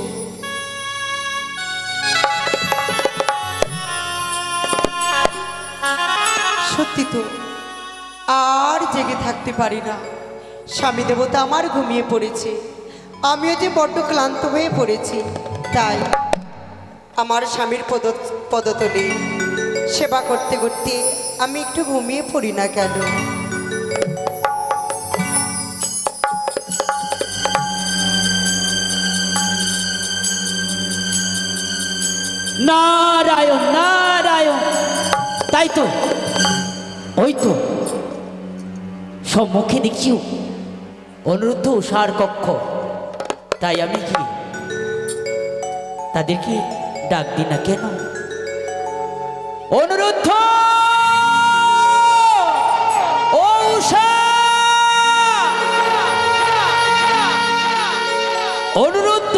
সত্যি তো আর জেগে থাকতে পারি না, স্বামী দেবতা আমার ঘুমিয়ে পড়েছে, আমিও যে বড্ড ক্লান্ত হয়ে পড়েছি, তাই আমার স্বামীর পদতলে সেবা করতে করতে আমি একটু ঘুমিয়ে পড়ি না কেন? নারায়ণ নারায়ণ, তাই তো, ওই তো সম্মুখে দেখছি অনুরুদ্ধ উষার কক্ষ। তাই আমি কি তাদেরকে ডাক দিই না কেন? অনুরুদ্ধ, ও উষা, অনুরুদ্ধ।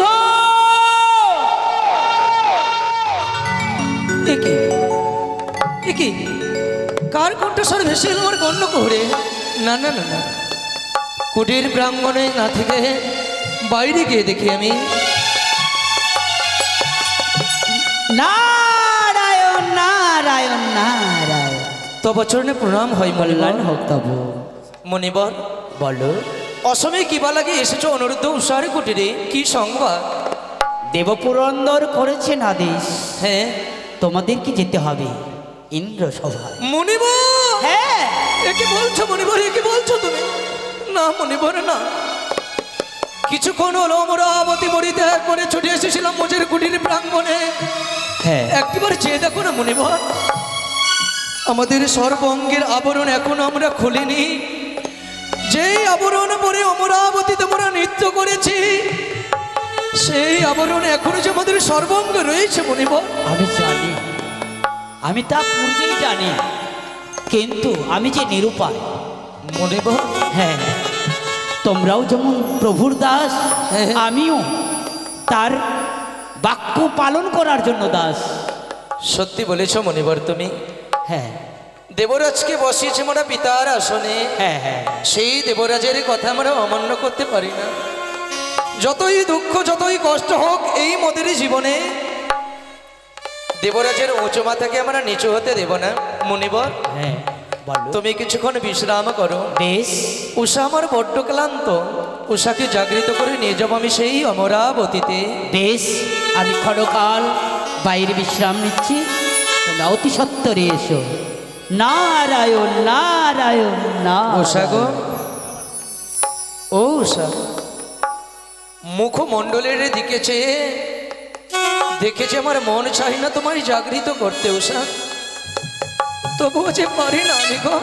কি কার কণ্ঠস্বর ভেসে এলো আমার গণ্য করে? না না না না, কুটির প্রাঙ্গণে না থেকে বাইরে গিয়ে দেখি আমি। নারায়ণ নারায়ণ নারায়ণ, তব চরণে প্রণাম হয় কল্যাণ মনিবর। হোক তবু। মনিবর, বলো। অসমে কিবা লাগে এসেছো অনুরুদ্ধ উষার কুটিরে, কি সংবাদ? দেবপুরন্দর করেছেন আদেশ, হ্যাঁ তোমাদেরকে যেতে হবে ইন্দ্র সভায়। মনিবর, হ্যাঁ, একে বলছো মনিবর, একে বলছো তুমি? না মনিবর না, কিছুক্ষণ হলো অমরাবতী বড়ি ত্যাগ করে ছুটে এসেছিলাম মোজের কুটির প্রাঙ্গণে। হ্যাঁ, একবার চেয়ে দেখো না মনিবর, আমাদের সর্বঙ্গের আবরণ এখনো আমরা খুলিনি। যেই আবরণ পরে অমরাবতীতে আমরা নৃত্য করেছি, সেই আবরণ এখনো যে আমাদের সর্বঙ্গ রয়েছে মনিবর। আমি জানি, আমি তা পূর্বেই জানি, কিন্তু আমি যে নিরুপায় মনিবর, হ্যাঁ, তোমরাও যেমন প্রভুর দাস, হ্যাঁ। আমিও তার বাক্য পালন করার জন্য দাস। সত্যি বলেছ মনিবর তুমি। হ্যাঁ দেবরাজকে বসিয়েছে আমরা পিতার আসনে, হ্যাঁ হ্যাঁ, সেই দেবরাজের কথা আমরা অমান্য করতে পারি না। যতই দুঃখ যতই কষ্ট হোক এই মোদের জীবনে দেবরাজের উঁচু মাথাকে আমরা নিচু হতে দেব না মনিবর। হ্যাঁ বলো। তুমি কিছুক্ষণ বিশ্রাম করো। বেশ, উষা আমার বড্ড ক্লান্ত, উষাকে জাগৃত করে নিয়ে যাবো আমি সেই অমরাবতীতে। বেশ, আমি ক্ষণকাল বাইরে বিশ্রাম নিচ্ছি, তোমরা অতি সত্বরে এসো। নারায়ণ নারায়ণ উষা গো, নারায়ণ। ও উষা, মুখমণ্ডলের দিকে চেয়ে দেখেছে আমার মন চাই না তোমায় জাগৃত করতে উষা, তবুও যে পারি না আমি গো।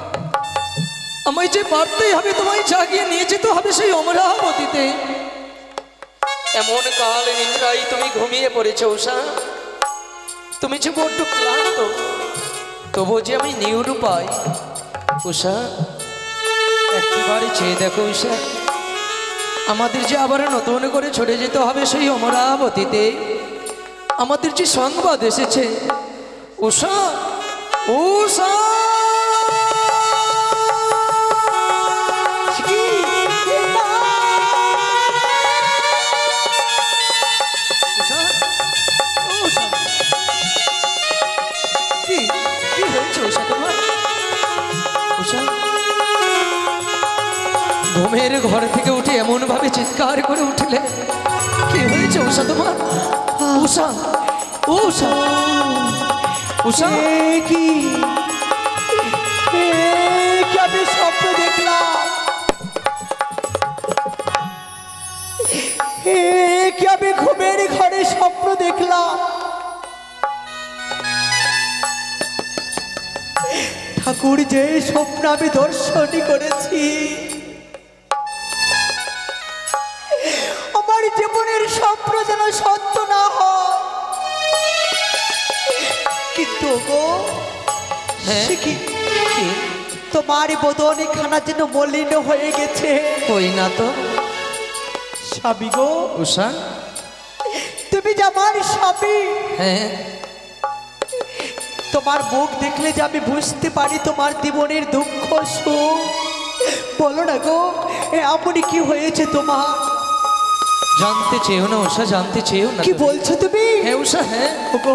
আমায় যে পারতেই হবে, তোমায় জাগিয়ে নিয়ে যেতে হবে সেই অমরাবতীতে। এমন কাল নিদ্রায় তুমি ঘুমিয়ে পড়েছো উষা, তুমি যে বড্ড ক্লান্ত, তবুও যে আমি নিরুপায় উষা। একবারে চেয়ে দেখো উষা, আমাদের যে আবার নতুন করে ছড়ে যেতে হবে সেই অমরাবতীতে, আমাদের যে সংবাদ এসেছে উষা, উষা উষা, উষা, কি কি হয়েছে উষা তোমার? উষা ঘুমের ঘর থেকে উঠে এমন ভাবে চিৎকার করে উঠলে, কি হয়েছে উষা তোমার? উষা, উষা, উষা, কি আমি স্বপ্ন দেখলাম? কি আমি ঘুমের ঘরে স্বপ্ন দেখলাম? ঠাকুর যে স্বপ্ন আমি দর্শনই করেছি, আমার জীবনের স্বপ্ন যেন সত্য না হয়। কিন্তু গো, হ্যাঁ? সে কি কি? তোমার বদন খানা যেন মলিন হয়ে গেছে। কই না তো স্বামী গো, উষা। তুমি যে আমার স্বামী, হ্যাঁ, তোমার মুখ দেখলে যে আমি বুঝতে পারি তোমার জীবনের দুঃখ সুখ। বলো না গো, এমনই কি হয়েছে তোমার? জানতে চেয়েও না উষা, জানতে চেয়েও না। কি বলছো তুমি? হ্যাঁ উষা, হ্যাঁ। গো,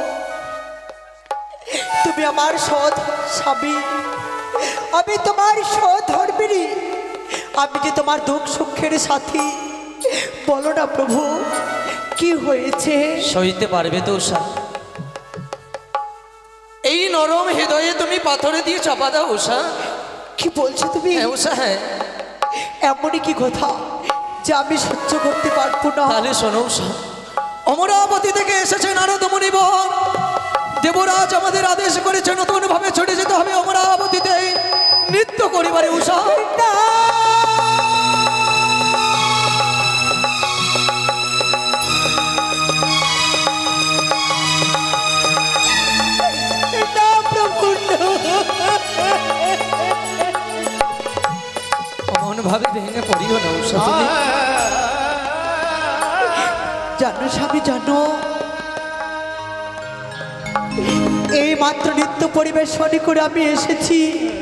তুমি আমার সৎ স্বামী, আমি তোমার সহধর্মিণী, আমি যে তোমার দুঃখ সুখের সাথী। বলো না প্রভু, কি হয়েছে? সইতে পারবে তো উষা? এই নরম হৃদয়ে তুমি পাথরে দিয়ে চাপা দাও উষা। কি বলছো তুমি? হ্যাঁ উষা, হ্যাঁ। এমনই কি কথা যে আমি সহ্য করতে পারবো না? তাহলে শোনো উষা, অমরাবতী থেকে এসেছে নারদ মুনিবর, দেবরাজ আমাদের আদেশ করেছে নতুন ভাবে ছুটে যেতে হবে অমরাবতীতে নৃত্য করিবারে উষা। না, না প্রভু, অমন ভাবে ভেঙে পড়িও না উষা তুমি। জানো স্বামী, জানো এই মাত্র নৃত্য পরিবেশন করে আমি এসেছি।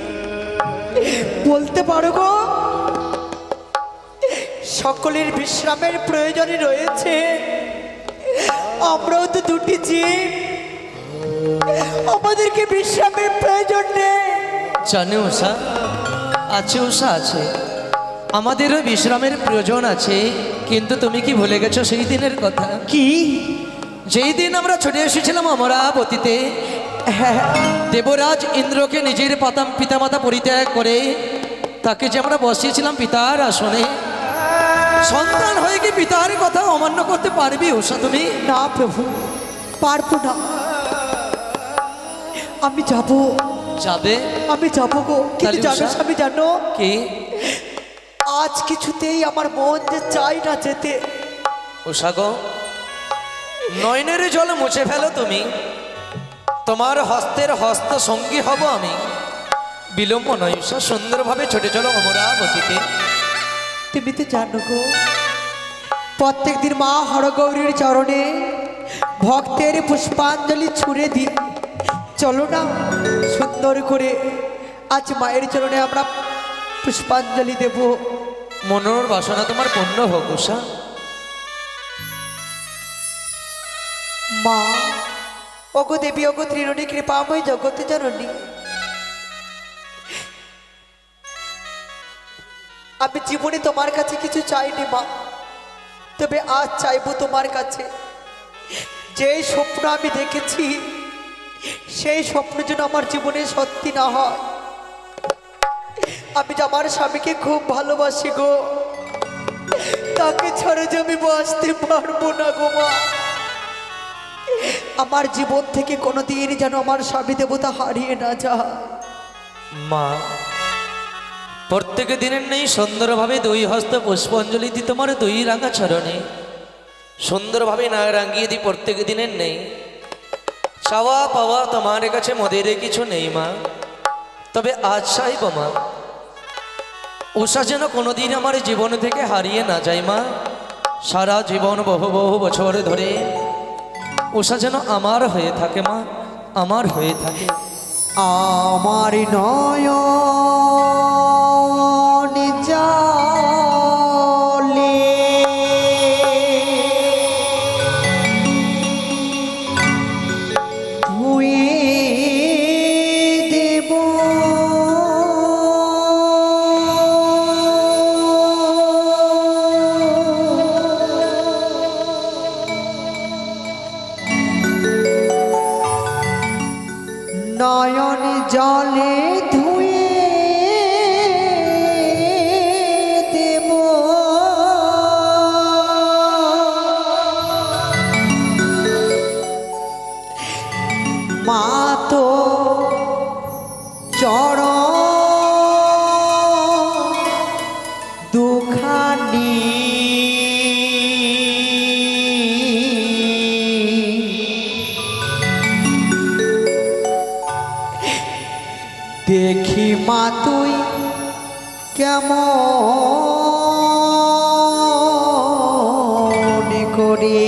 বলতে পারো গো, সকলের বিশ্রামের প্রয়োজনই রয়েছে। আমরাও তো দুটি জীব, আমাদেরকে বিশ্রামের প্রয়োজন নেই। জানে উষা, আছে উষা আছে, আমাদেরও বিশ্রামের প্রয়োজন আছে, কিন্তু তুমি কি ভুলে গেছো সেই দিনের কথা? কি? যেই দিন আমরা ছুটে এসেছিলাম অমরাবতীতে, দেবরাজ ইন্দ্রকে নিজের পিতামাতা পরিত্যাগ করে তাকে যে আমরা বসিয়েছিলাম পিতার আসনে, সন্তান হয়ে কি পিতার কথা অমান্য করতে পারবি উষা তুমি? না প্রভু, পারবো না। আমি যাব। যাবে? আমি যাবো গো, কিন্তু তাহলে জানো উষা? স্বামী, জানো কি? আজ কিছুতেই আমার মন যে চাই না যেতে। উষা গো, নয়নের জল মুছে ফেলো তুমি, তোমার হস্তের হস্ত সঙ্গী হব আমি। বিলম্ব নয় উষা, সুন্দরভাবে ছুটে চলো অমরাবতীতে। তুমি তো জানো গো, প্রত্যেক দিন মা হরগৌরীর চরণে ভক্তের পুষ্পাঞ্জলি ছুঁড়ে দিই। চলো না, সুন্দর করে আজ মায়ের চরণে আমরা পুষ্পাঞ্জলি দেব। মনোর বাসনা তোমার পূর্ণ হোক উষা। মা, ওগো দেবী, ওগো ত্রিনয়নী, কৃপাময় জগতে জননী, আমি জীবনে তোমার কাছে কিছু চাইনি মা, তবে আজ চাইবো তোমার কাছে। যে স্বপ্ন আমি দেখেছি সেই স্বপ্ন যেন আমার জীবনে সত্যি না হয়। আমি যে আমার স্বামীকে খুব ভালোবাসি গো, তাকে ছাড়া যে আমি বাঁচতে পারবো না গো মা। আমার জীবন থেকে কোনোদিন যেন আমার স্বামী দেবতা হারিয়ে না যায়। মা, প্রত্যেক দিনের নেই সুন্দরভাবে দুই হস্ত পুষ্পাঞ্জলি দিই তোমার দুই রাঙা চরণে, সুন্দরভাবে না রাঙিয়ে দিই প্রত্যেক দিনের নেই। চাওয়া পাওয়া তোমার কাছে মোদের কিছু নেই মা, তবে আজ চাইব মা, উষা যেন কোনোদিন আমার জীবন থেকে হারিয়ে না যায় মা। সারা জীবন বহু বহু বছর ধরে উষা যেন আমার হয়ে থাকে মা, আমার হয়ে থাকে। আমার নয়ন জলে ধুয়ে দেব নয়ন জলে ধুয়ে দেব মা তো চরণ দুখানি দেখি মা তুই কেমন করে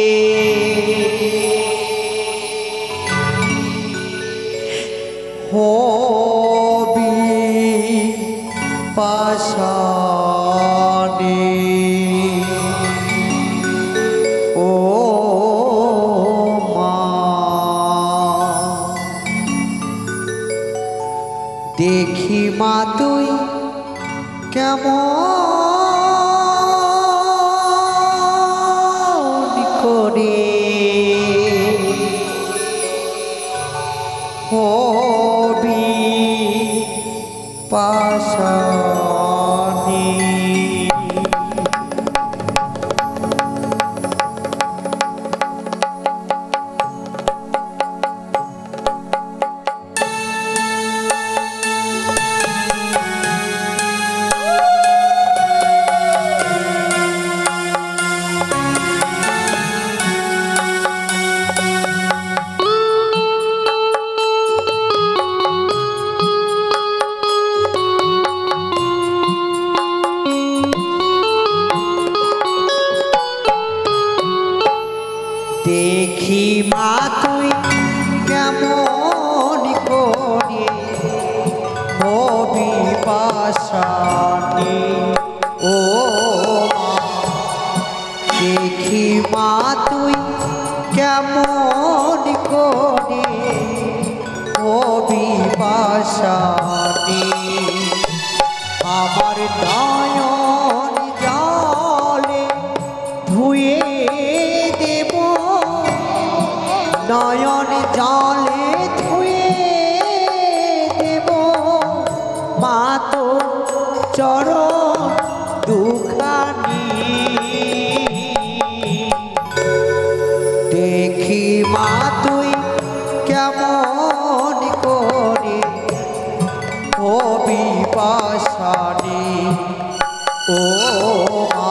হবি পাশানে ও মা। দেখি মা তুই কেমন করে হবি পাশানে। দেখি মা তুই কেমন করে হবি পাশানে ও মা। দেখি মা তুই কেমন করে আমার নয়ন জলে ধুয়ে দেব, নয়ন জলে ধুয়ে দেব মা তো চরণ দুখানি। দেখি মা তুই কেমন করে হবি পাশানি, ও মা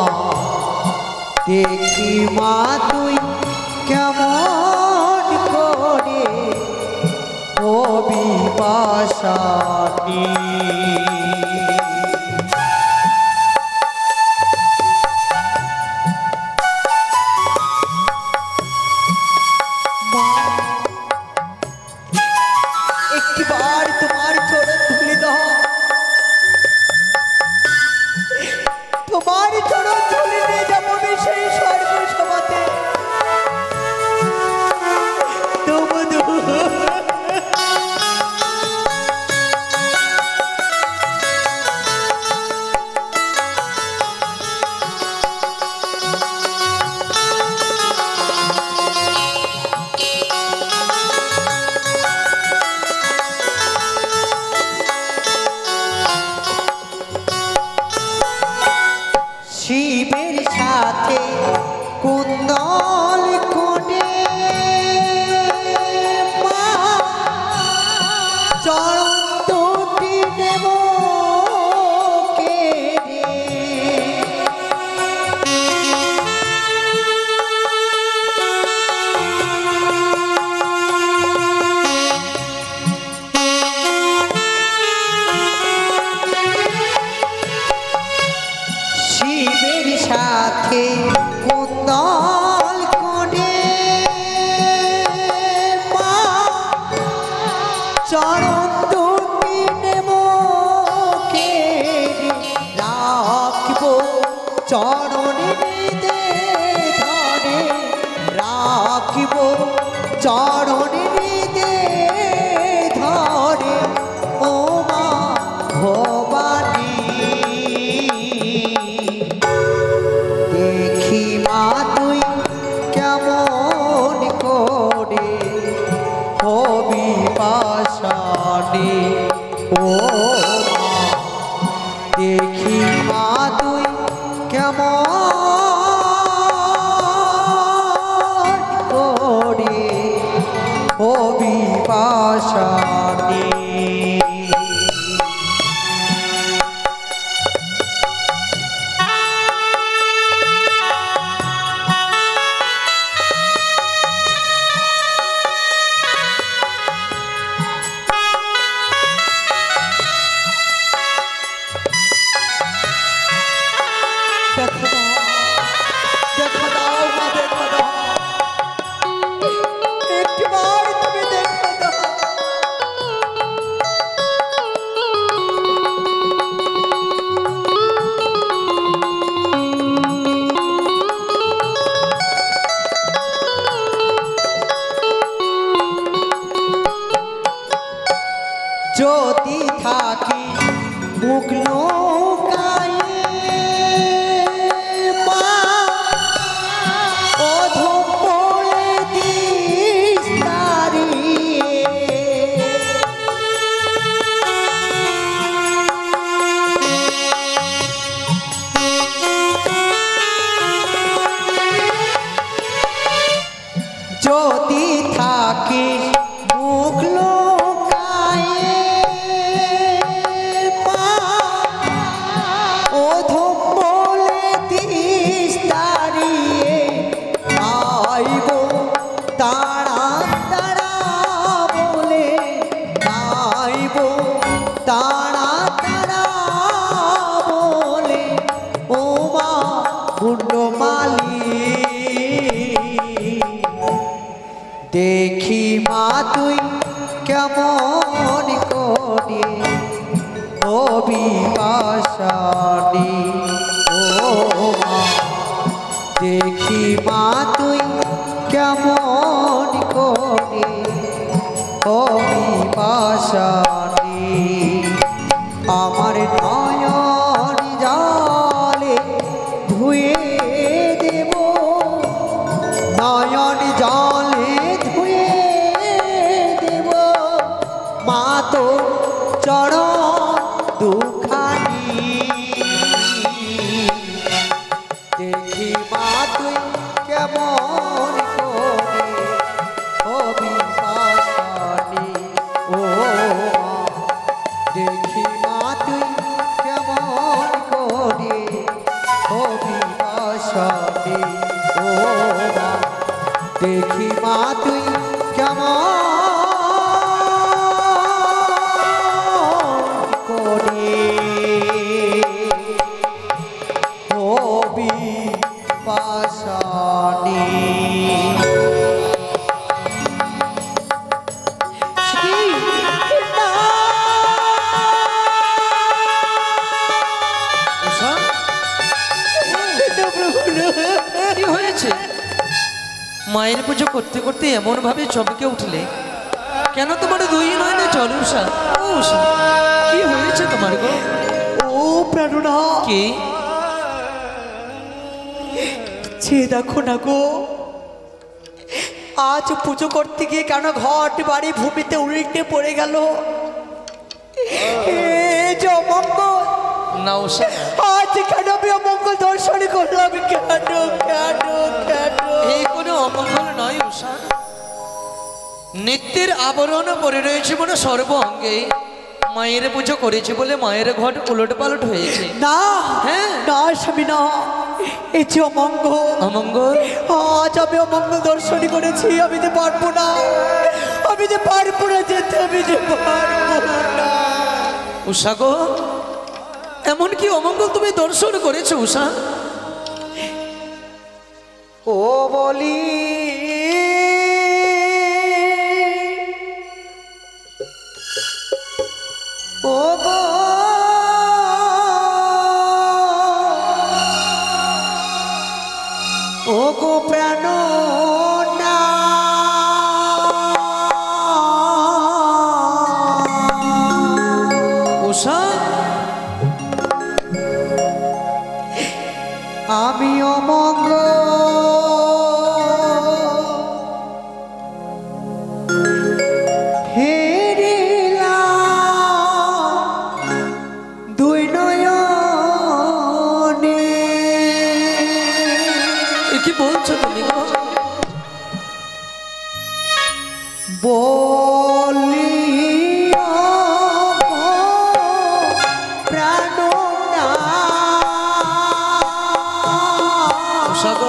দেখি মা তুই কেমন করে হবি পাশানি। একটিবার তোমার চরণ ধুলি দাও, তোমার চরণ ধুলি নিয়ে যাবো সেই সর্বসভাতে। শিবের সাথে কুন্দল কোটে মা চরণ দুটি দেব কেড়ে। শিবের সাথে কুন্দল কোটে মা চরণ দুটি নেব কেড়ে। রাখব চরণে নিতে ধরে, রাখব চরণে নিতে ধরে ও মা ভবানী। দেখি মা তুই কেমন করে হবি পাশানি, ও মা দেখি মা তুই কেমন করে হবি পাশানি। দেখো দাও মা, দেখো দাও, একটিবার তুমি দেখো দাও। যদি থাকি মুখ লুকায়ে মা অধম বলে দিস তাড়িয়ে। যদি থাকি মুখ লুকায়ে মা অধম বলে দিস তাড়িয়ে। আইব তারা তারা বলে, আইব তারা তারা বলে ও মা পুণ্যমালী। দেখি মা তুই কেমন করে হবি পাশানি, ও মা দেখি মা তুই কেমন করে হবি পাশানি। চরণ দুখানি দেখি মা তুই কেমন করে অভিবাসনী ও মা দেখি মা তুই কেমন করে অভিবাসনী ও মা দেখি মা তুই কেমন করে অভিবাসনী উষা, কি হয়েছে? মায়ের পুজো করতে করতে এমন ভাবে চমকে উঠলে কেন? তোমার দুই নয় না চল উষা। ও উষা, কি হয়েছে তোমার গো? ও প্রাণনা কি? যে দেখো না গো, আজ পুজো করতে গিয়ে কেন ঘট বাড়ি ভূমিতে উল্টে পড়ে গেল। এ যে অমঙ্গল, না উষা, আজ কেন আমি অমঙ্গল দর্শন করলাম? কেন কেন কেন? এই কোনো অমঙ্গল নয় উষা। নিত্যের আবরণ পরে রয়েছে মনে সর্ব অঙ্গে। মায়ের পুজো করেছে বলে মায়ের ঘট উলট পালট হয়েছে। না হ্যাঁ। না স্বামী না, এই যে অমঙ্গল। অমঙ্গল? আজ আমি অমঙ্গল দর্শনই করেছি। আমি যে পারবো না, আমি যে পারবো না যেতে, আমি যে পারবো না। উষা গো, এমন কি অমঙ্গল তুমি দর্শন করেছো উষা? ও বলি ও গো, ও গো প্রাণ না, উষা, আমি অমঙ্গল হেরিলাম দুই নয়নে। এ কি বলছো তুমি গো? বলি ও গো প্রাণনা, উষা গো,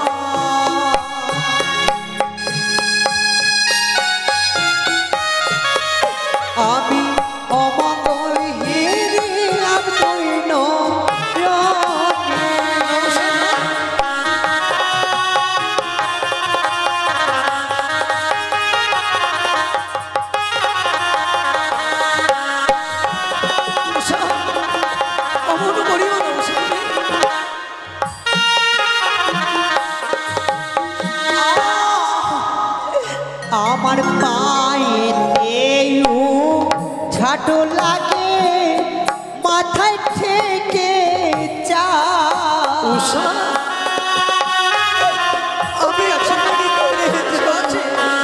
আমি অমঙ্গল হেরিলাম দুই নয়নে। উষা, অমন করিও না উষা। আমার পায়েতেও ঝাঁটো লাগে, মাথায় থেকে চা। উষা, আমি একসঙ্গে করে যাচ্ছি।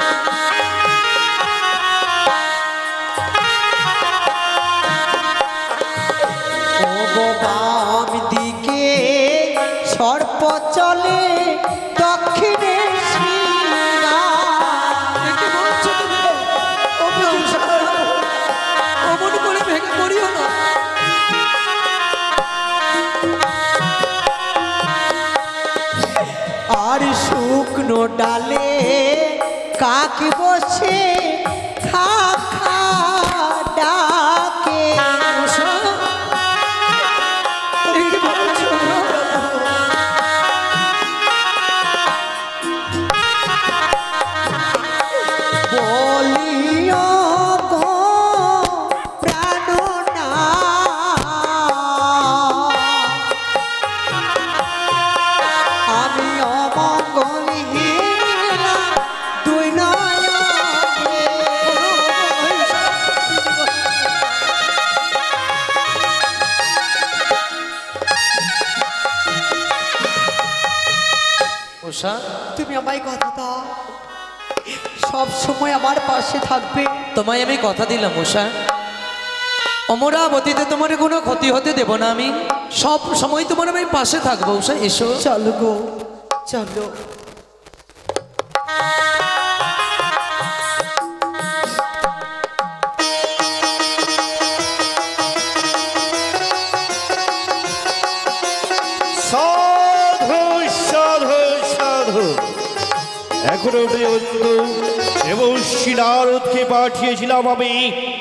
ও গো বাম দিকে সর্প চলে, দক্ষিণে সিংহা। এ কি বলছো তুমি গো? ও উষা, অমন করে ভেঙে পড়িও না। আর শুকনো ডালে কাক বসে খা খা ডাকে। উষা, এ কি বলছো? বলিও গো প্রাণনা, আমি অমঙ্গল হেরিলাম দুই নয়নে। উষা, তুমি আমায় কথা দাও, সব সময় আমার পাশে থাকবে। তোমায় আমি কথা দিলাম উষা। অমরাবতীতে তোমার কোনো ক্ষতি হতে দেব না আমি, সব সময় তোমার আমি পাশে থাকবো উষা। এসো। চলো গো চলো। সাধু সাধু সাধু, এখনো পর্যন্ত দেবর্ষি নারদকে পাঠিয়েছিলাম আমি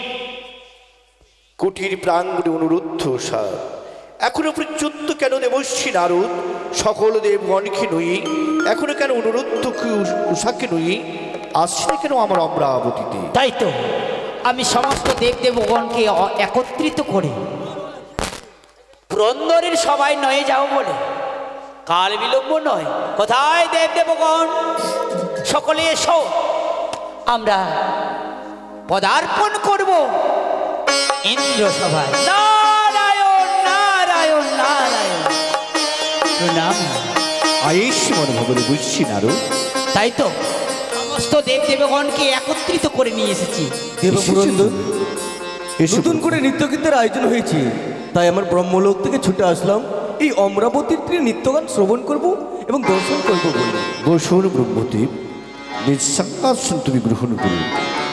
কুটির প্রাঙ্গণে অনুরুদ্ধ সার। এখনো পর্যন্ত কেন দেবর্ষি নারদ সকল দেবগণকে নই, এখনো কেন অনুরুদ্ধ উষাকে নই আসছে না কেন আমার অমরাবতীতে? তাই তো আমি সমস্ত দেবদেবগণকে একত্রিত করে পুরন্দরের সবাই নয়ে যাও বলে কাল বিলম্ব নয়। কোথায় দেবদেবগণ? সকলে এসো, আমরা পদার্পণ করব ইন্দ্র সভায়। নারায়ণ নারায়ণ নারায়ণ, প্রণাম। আয়ুষ্মান ভবনে বুঝছি নারদ। তাই তো সমস্ত দেবদেবগণকে একত্রিত করে নিয়ে এসেছি। দেবপুরন্দর, নতুন করে নৃত্যগীতের আয়োজন হয়েছে, তাই আমার ব্রহ্মলোক থেকে ছুটে আসলাম এই অমরাবতীর নৃত্যগান শ্রবণ করব এবং দর্শন করব বলে। বসুন ব্রহ্মদেব, নিজ সিংহাসন তুমি গ্রহণ করুন।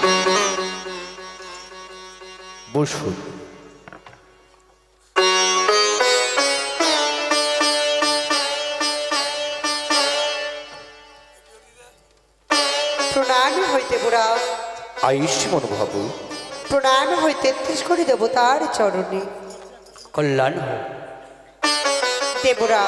বসুন। প্রণাম হইতে বুড়া, আয়ুষ্মান ভব। প্রণাম হই 33 কোটি দেবতার চরণে। কল্যাণ হোক। দেবরা,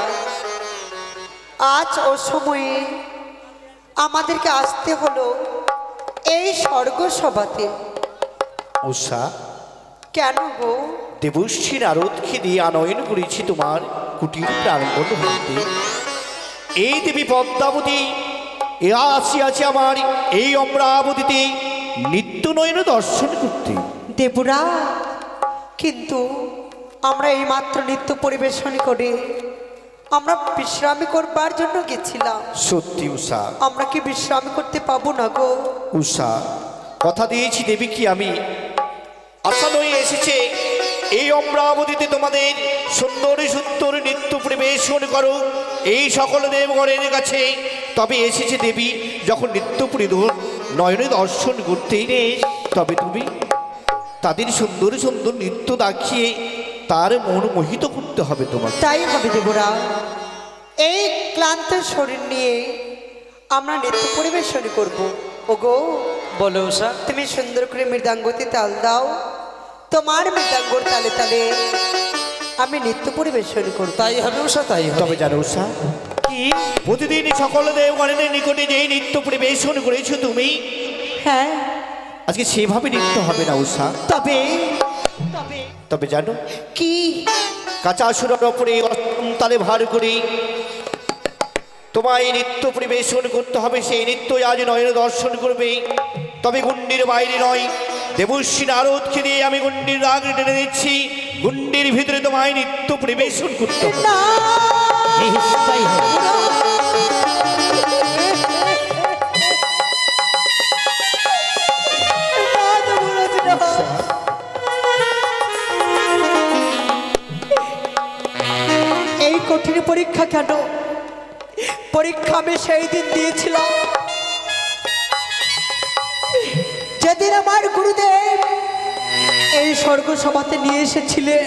আজ ও সময়ে আমাদেরকে আসতে হলো এই স্বর্গ সভাতে। উষা, কেন গো? দেবর্ষি নারদকে দিয়ে আনয়ন করেছি তোমার কুটির প্রাঙ্গণ হইতে। এই দেবী পদ্মাবতী এরা আসিয়াছে আমার এই অমরাবতীতে নিত্য নয়ন দর্শন করতে। দেবরা, কিন্তু আমরা এই মাত্র নৃত্য পরিবেশন করে আমরা বিশ্রামী করবার জন্য গেছিলাম। সত্যি উষা, আমরা কি বিশ্রামী করতে পাবো না গো? উষা, কথা দিয়েছি দেবী কি আমি আশা নয়ে এসেছে এই অমরাবতীতে তোমাদের সুন্দর সুন্দর নৃত্য পরিবেশন করো এই সকল দেবগণের কাছে। তবে এসেছে দেবী যখন নৃত্য নয়নে দর্শন করতে, তবে তুমি তাদের সুন্দর সুন্দর নৃত্য দেখিয়ে তার মন মোহিত করতে হবে তোমাকে। তাই হবে দেবরা, এই ক্লান্ত শরীর নিয়ে আমরা নৃত্য পরিবেশন করব। ওগো বলো উষা। তুমি সুন্দর করে মৃদাঙ্গতে তাল দাও, তোমার মৃদাঙ্গর তালে তালে আমি নৃত্য পরিবেশন করব। তাই হবে উষা, তাই হবে। তবে জানো উষা, কি? প্রতিদিন সকল দেবগণের নিকটে যেই নৃত্য পরিবেশন করেছো তুমি, হ্যাঁ, আজকে সেভাবে নৃত্য হবে না উষা। তবে তবে জানো কি? কাঁচা সুরের ওপরে অষ্টম তালে ভার করে তোমায় নৃত্য পরিবেশন করতে হবে। সেই নৃত্য আজ নয়নে দর্শন করবে, তবে গুন্ডির বাইরে নয়। দেবর্ষি নারদকে দিয়ে আমি গুন্ডির রাগ টেনে দিচ্ছি, গুন্ডির ভিতরে তোমায় নৃত্য পরিবেশন করতে হবে। না, বেশ, তাই হবে। এই কঠিন পরীক্ষা কেন? পরীক্ষা আমি সেই দিন দিয়েছিলাম যেদিন আমার গুরুদেব এই স্বর্গ সভাতে নিয়ে এসেছিলেন।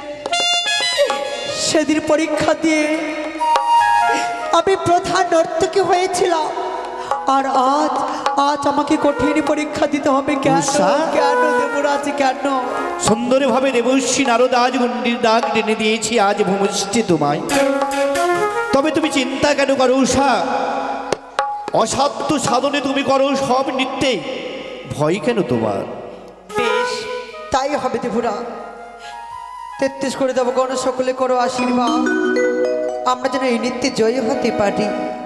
সেদিন পরীক্ষা দিয়ে আমি প্রধান নর্তকী হয়েছিলাম, আর আজ আজ আমাকে কঠিন পরীক্ষা দিতে হবে কেন? উষা? কেন দেবরাজ, কেন? সুন্দরভাবে দেবর্ষি নারদ আজ গুন্ডির দাগ টেনে দিয়েছি, আজ ভূমিষ্ঠে তোমায়। তবে তুমি চিন্তা কেন করো উষা? অসাধ্য সাধনে তুমি করো সব নৃত্যে, ভয় কেন তোমার? বেশ, তাই হবে দেবরা। 33 করে দেবো গণ, সকলে করো আশীর্বাদ, আমরা যেন এই নৃত্যে জয়ী হতে পারি।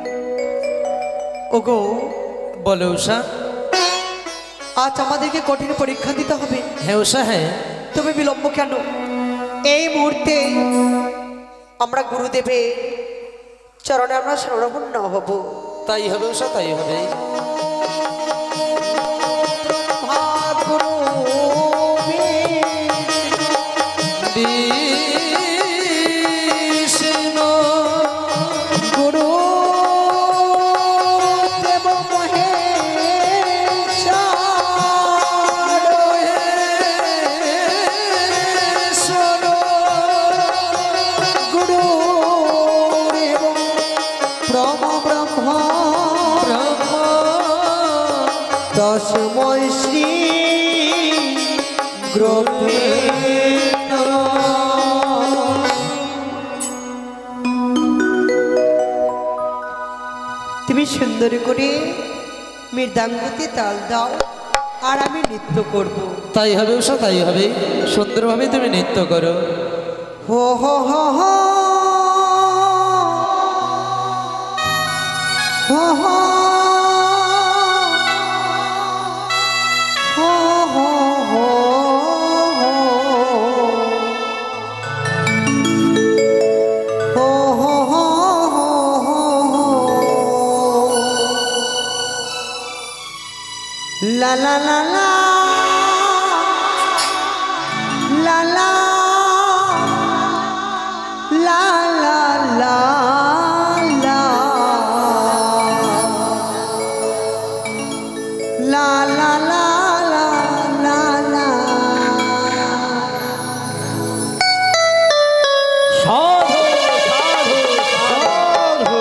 ওগো বলো উষা। আজ আমাদেরকে কঠিন পরীক্ষা দিতে হবে। হ্যাঁ উষা, হ্যাঁ। তবে বিলম্ব কেন? এই মুহূর্তে আমরা গুরুদেবের চরণে আমরা শরণাপন্ন হব। তাই হবে উষা, তাই হবে। গুরু তন্ময় শ্রী গ্রহে তুমি সুন্দর করে মৃদাঙ্গতে তাল দাও আর আমি নৃত্য করব। তাই হবে উষা, তাই হবে। সুন্দরভাবে তুমি নৃত্য করো। হো হো হো হো হো হো হো হো হো হো হো la la la la la la la la la la la la la la la সাধু সাধু সাধু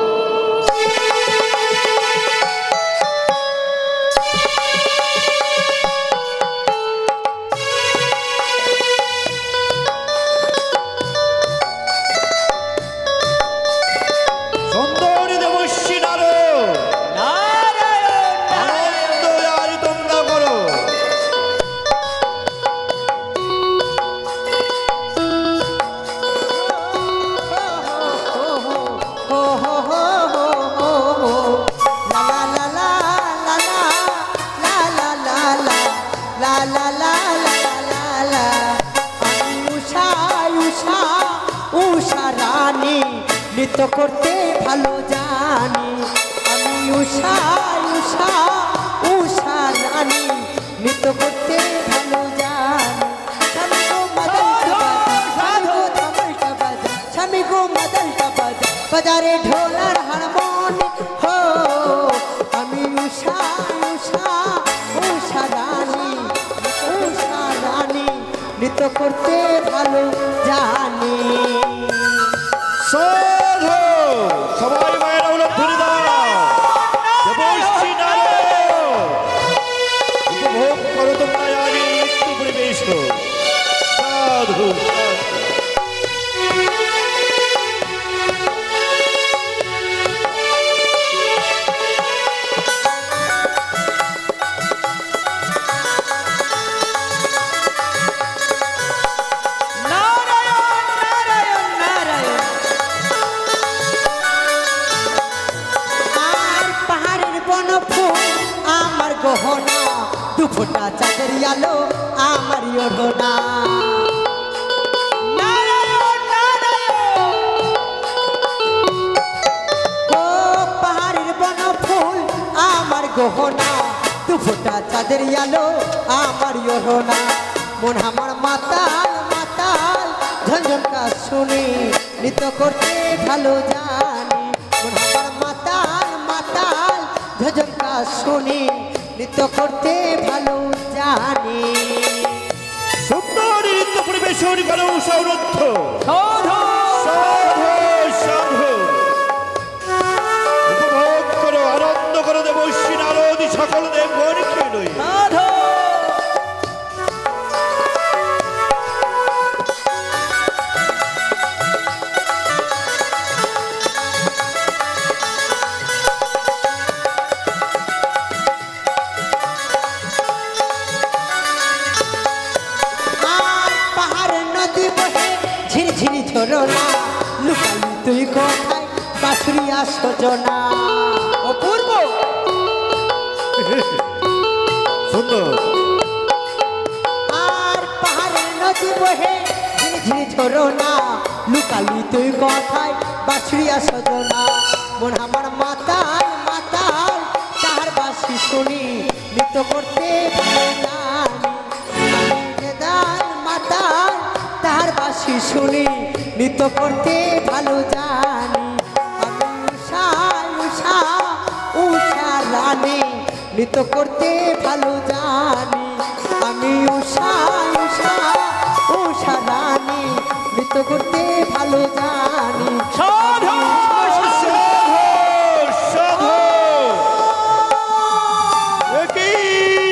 সুন্দরী দেবশ্রী নারদ, নারায়ণ আনন্দ আর তোমরা করো। নৃত্য করতে ভালো জানি আমি উষা উষা উষা রানী নৃত্য করতে ভালো জানি স্বামী গো মাদলটা বাজা বাজারে ঢোলার হারমোনি হো আমি উষা উষা উষা রানী নৃত্য করতে ভালো জানি সাধু, সবাই মায়ের উলধ্বনি দাও। দেবশ্রী নারদ, উপভোগ করো তোমরা আজ এই নৃত্য পরিবেশ। সাধু সাধু। নারায়ণ নারায়ণ নারায়ণ আর পাহাড়ের বনফুল আমার গহনা দুফোটা চাঁদের আলো আমার ওড়না নারায়ণ নারায়ণ ও পাহাড়ের বনফুল আমার গহনা দুফোটা চাঁদের আলো আমার ওড়না মন আমার মাতাল মাতাল ঝঞ্ঝনকা শুনি নৃত্য করতে ভালো জানি মন আমার মাতাল মাতাল ঝঞ্ঝনকা শুনি নৃত্য করতে ভালো জানি সুন্দরী নৃত্য পরিবেশন করো সৌরথ। সাধু সাধু সাধু, উপভোগ করো, আনন্দ করো দেবশ্রী নারদ সকল দেবগণকে লই। সাধু আর পাহাড়ের নদী বহে ঝিরঝিরি ঝরনা লুকালি তুই কোথায় বাছুরি আসজনা অপূর্ব সুন্দর। আর পাহাড়ের নদী বহে ঝিরঝিরি ঝরনা লুকালি তুই কোথায় বাছুরি আসজনা মন আমার মাতাল মাতাল তাহার বাসি শুনি নৃত্য করতে ভালো জানি মাতাল তাহার বাসি শুনি নৃত্য করতে ভালো জানি আমি উষা উষা উষা রানী নৃত্য করতে ভালো জানি আমি উষা উষা উষা রানী নৃত্য করতে ভালো জানি সাধু সাধু সাধু, একই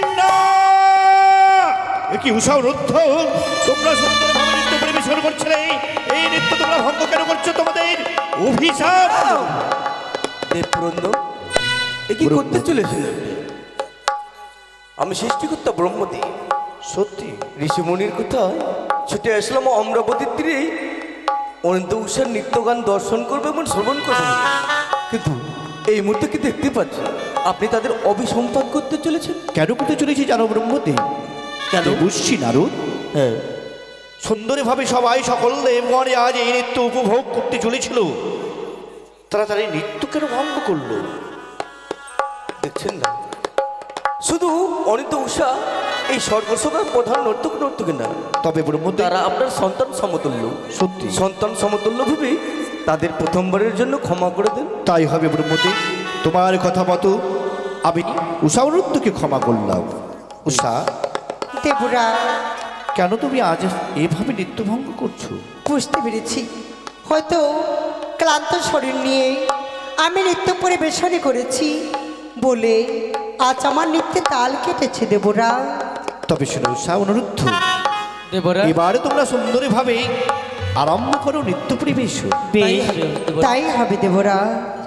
উষা রুদ্ধ, তোমরা সুন্দরভাবে নৃত্য পরিবেশন করছিলে, এই নৃত্য তোমরা ভঙ্গ কেন করছো? তোমাদের অভিশাপ। দেবপ্রন্দন, এ কি করতে চলেছিলেন? আমি সৃষ্টিকর্তা ব্রহ্মদেব সত্যি ঋষিমণির কোথায় ছুটে আসলাম অমরাবতীর তীরে অনন্ত উষার নৃত্যগান দর্শন করবে এবং শ্রবণ করবে, কিন্তু এই মুহূর্তে কি দেখতে পাচ্ছি আপনি তাদের অভিসম্পাদ করতে চলেছেন। কেন করতে চলেছি জানো ব্রহ্মদেব? কেন বুঝছি নারদ? হ্যাঁ, সুন্দরভাবে সবাই সকল দেবগণে আজ এই নৃত্য উপভোগ করতে চলেছিল, তারা তার এই নৃত্য কেন ভঙ্গ করলো? দেখছেন না, শুধু অনিত উষা এই স্বর্গসভার প্রধান নর্তকী না, তবে ব্রহ্মদেব তারা আপনার সন্তান সমতুল্য। সত্যি সন্তান সমতুল্য ভেবে তাদের প্রথমবারের জন্য ক্ষমা করে দেন। তাই হবে ব্রহ্মদেব, তোমার কথা মতো আমি উষা অনিত্যকে ক্ষমা করলাম। উষা, দেবরা, কেন তুমি আজ এভাবে নৃত্য ভঙ্গ করছো? বুঝতে পেরেছি, হয়তো ক্লান্ত শরীর নিয়ে আমি নৃত্য পরিবেশনই করেছি বলে আজ আমার নৃত্যে তাল কেটেছে দেবরা। তবে শোনো উষা অনুরুদ্ধ, দেবরা এবারে তোমরা সুন্দরভাবে আরম্ভ করো নৃত্য পরিবেশন। বেশ দেবরা। তাই হবে দেবরা।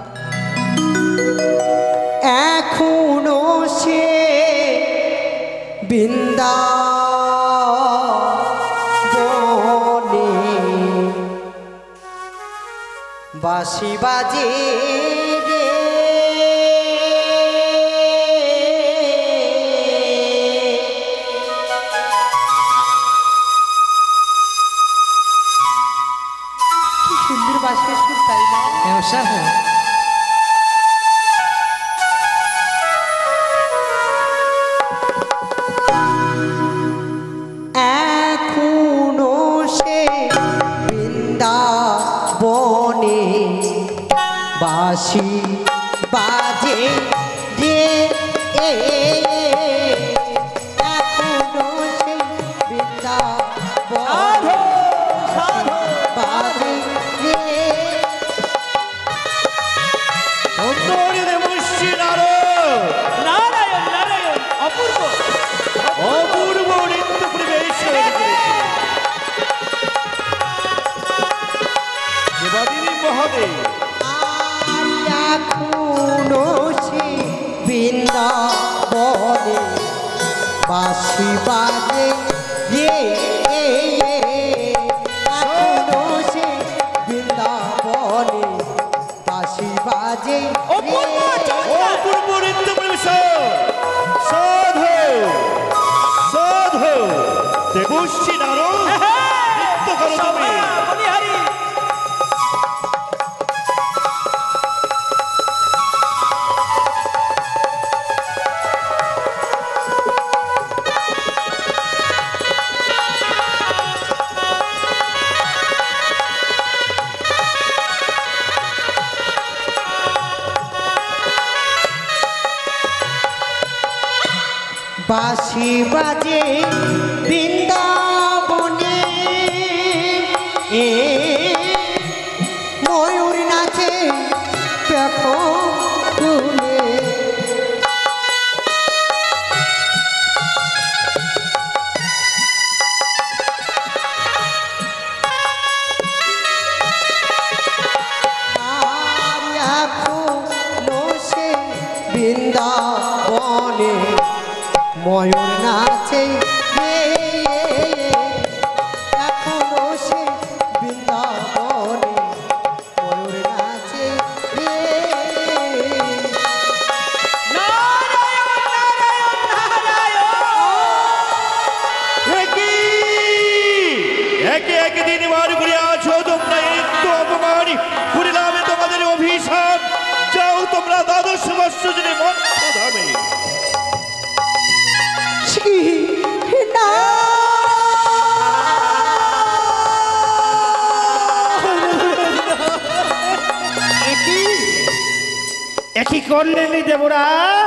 এখনো সে বৃন্দাবনে বাঁশি বাজে রে, কি সুন্দর বাঁশির সুর, তাই না? হ্যাঁ উষা, হ্যাঁ। এখনো সে বৃন্দাবনে বাঁশি বাজে রে, এখনো সে বৃন্দাবনে বাজে রে। সুন্দরী দেবশ্রী নারদ, নারায়ণ নারায়ণ, অপূর্ব। অপূর্ব নৃত্য পরিবেশন করেছে দেবাদিনী মহাদেব। এখনো সে বৃন্দাবনে বাঁশি বাজে রে, এখনো সে বৃন্দাবনে বাঁশি বাজে রে। অপূর্ব নৃত্য পরিবেশন। সাধু সাধু দেবশ্রী নারদ, নৃত্য করো তুমি। বলিহারি। বাঁশি বাজে বৃন্দাবনে, ময়ূর নাচে পেখম তুলে, আর এখনো সে বৃন্দাবনে ময়ূর নাচে রে, এখনো সে বৃন্দাবনে ময়ূর নাচে রে। নারায়ণ নারায়ণ নারায়ণ। একে একে দিন বার করে আছো তোমরা, এই তো অপমান করিলাম তোমাদের অভিশাপ। যাও তোমরা দ্বাদশ বর্ষ জুড়ে মন্ত্র ধামে। না, একই করলেন দেবরা।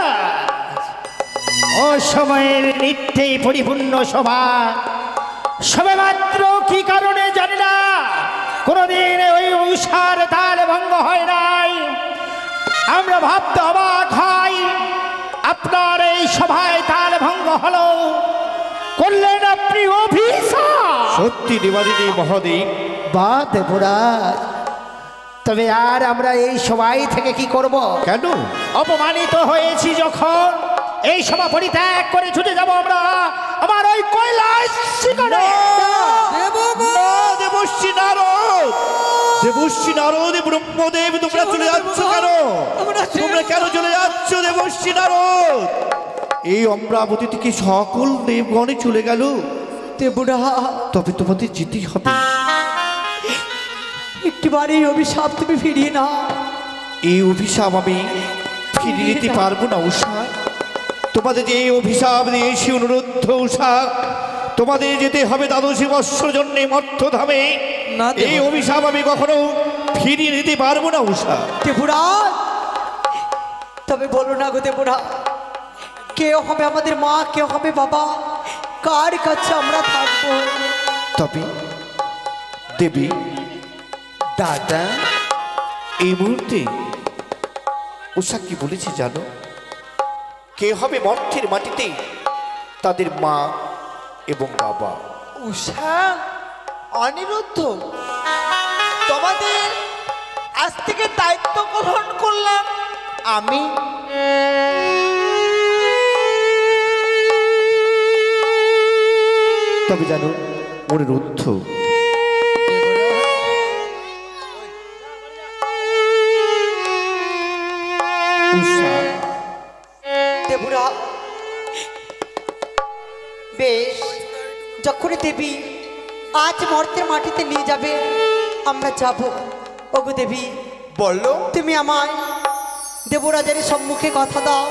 ও সময়ের নিত্যে পরিপূর্ণ সভা, সবে মাত্র কি কারণে জানি না, কোনদিন ওই উষার তাল ভঙ্গ হয় নাই। আমরা ভাবতে অবাক হই, আপনার এই সভায় তাল ভঙ্গ হলো, কোন বললেন আপনি অভিশাপ। সত্যি দেবাদিনী মহাদেব। বা দেবরাজ, তবে আর আমরা এই সবাই থেকে কি করব? কেন? অপমানিত হয়েছি যখন এই সভা পরিত্যাগ করে ছুটে যাব আমরা আমার ওই কৈলাস শিখরে। দেবশ্রী নারদ, দেবশ্রী নারদ, ব্রহ্মদেব, তোমরা চলে যাচ্ছ কেন? তোমরা কেন চলে যাচ্ছ দেবশ্রী নারদ? এই অমরাবতী থেকে সকল দেবগণে চলে গেল, তবে তোমাদের যেতেই হবে। একটিবার এই অভিশাপ তুমি ফিরিয়ে না। এই অভিশাপ আমি ফিরিয়ে নিতে পারবো না উষা। তোমাদের যে এই অভিশাপ দিয়েছি অনুরুদ্ধ উষা, তোমাদের যেতে হবে দ্বাদশী বৎসর জন্য মর্ত্যধামে। এই অভিশাপ আমি কখনো ফিরিয়ে নিতে পারবো না উষা। দেবরাজ, তবে বলো না গো দেবরাজ, কেউ হবে আমাদের মা, কেউ হবে বাবা, কার কাছে আমরা থাকবো? তবে দেবী, দাদা, এই মুহূর্তে উষা কি বলেছে জানো? কে হবে মর্ত্যের মাটিতে তাদের মা এবং বাবা? উষা, অনিরুদ্ধ, তোমাদের আজ থেকে দায়িত্ব গ্রহণ করলাম আমি। তবে জানো অনিরুদ্ধ, দেবরাজ, বেশ, যখনই দেবী আজ মর্তের মাটিতে নিয়ে যাবে আমরা যাব। ওগো দেবী, বলো। তুমি আমায় দেবরাজের সম্মুখে কথা দাও,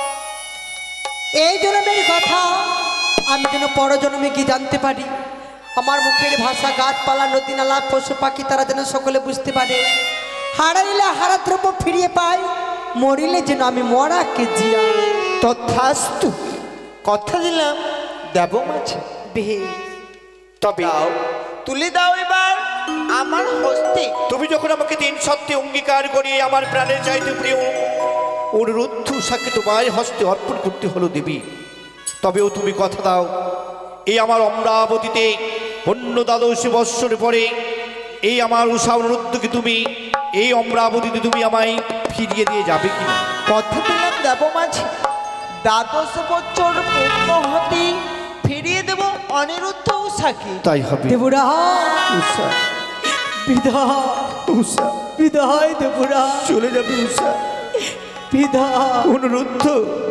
এই জন্মের কথা আমি যেন পরজন্মে গিয়ে জানতে পারি। আমার মুখের ভাষা গাছপালা নদী নালা পশু পাখি তারা যেন সকলে বুঝতে পারে। হারাইলে হারা দ্রব্য ফিরিয়ে পাই, মরিলে যেন আমি মরাকে জিয়া। তথাস্তু, কথা দিলাম দেব মাঝে। বেশ, তবে তুলে দাও এবার আমার হস্তে। তুমি যখন আমাকে 3 সত্যে অঙ্গীকার করিয়ে আমার প্রাণের চাইতে প্রিয় অনুরুদ্ধ উষাকে তোমার হস্তে অর্পণ করতে হলো দেবী, তবেও তুমি কথা দাও এই আমার অমরাবতীতে অন্য দ্বাদশ বৎসর পরে এই আমার উষা অনুরুদ্ধকে তুমি এই অমরাবতীতে তুমি আমায় ফিরিয়ে দিয়ে যাবে কিনা? কথা দিলাম দেব মাঝে, দ্বাদশ বছর পূর্ণ হতে ফিরিয়ে দেব অনিরুদ্ধ উষাকে। তাই হবে দেবরাজ, উষা। বিদায়, উষা বিদায় দেবরাজ, চলে যাবে উষা। বিদায়। অনুরুদ্ধ,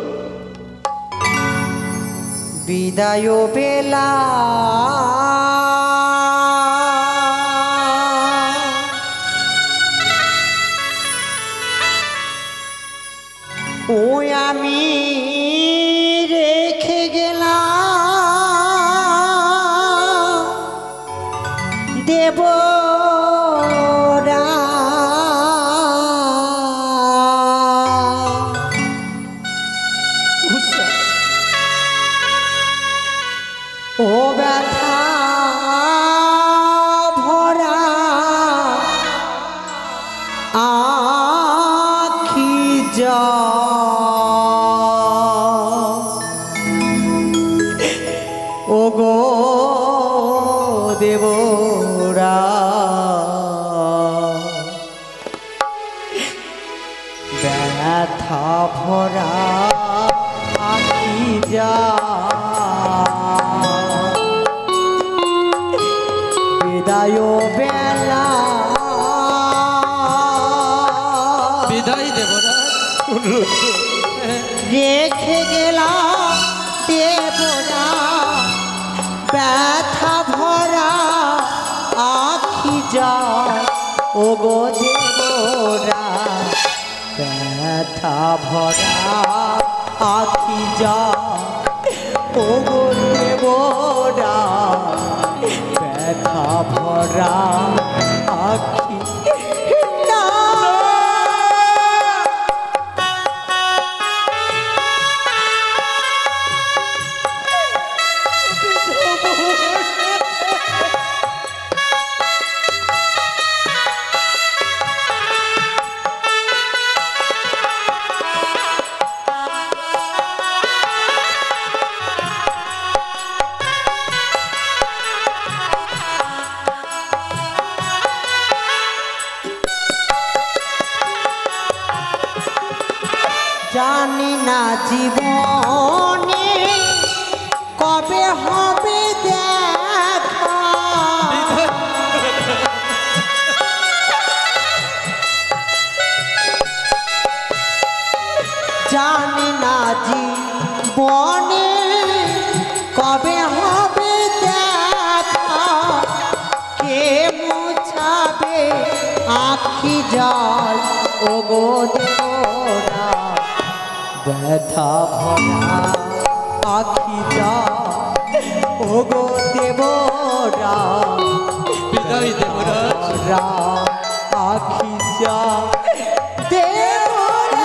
বিদায় বেলা ও আমি রেখে গেলাম দেবরা। ও ব্যথা ভরা আখি যা ও গো দেবরা, ব্যথা ভরা আখি যা বিদায় বেলা। বিদায় দেবরাজ। রেখে গেলাম দেবরা, ব্যথা ভরা আখি যা ও গো দেবরা, ব্যথা ভরা আখি যা ও গো দেবরা, ব্যথা ভরা আখি না। জানি না জীবনে কবে হবে দেখা, জানি না জীবনে কবে হবে দেখা, কে মুছাবে আখি জল ওগো দেবরা, ব্যথা ভরা আখি জল ওগো দেবরা, বিদায় দেবরা আখি জল দেবরা।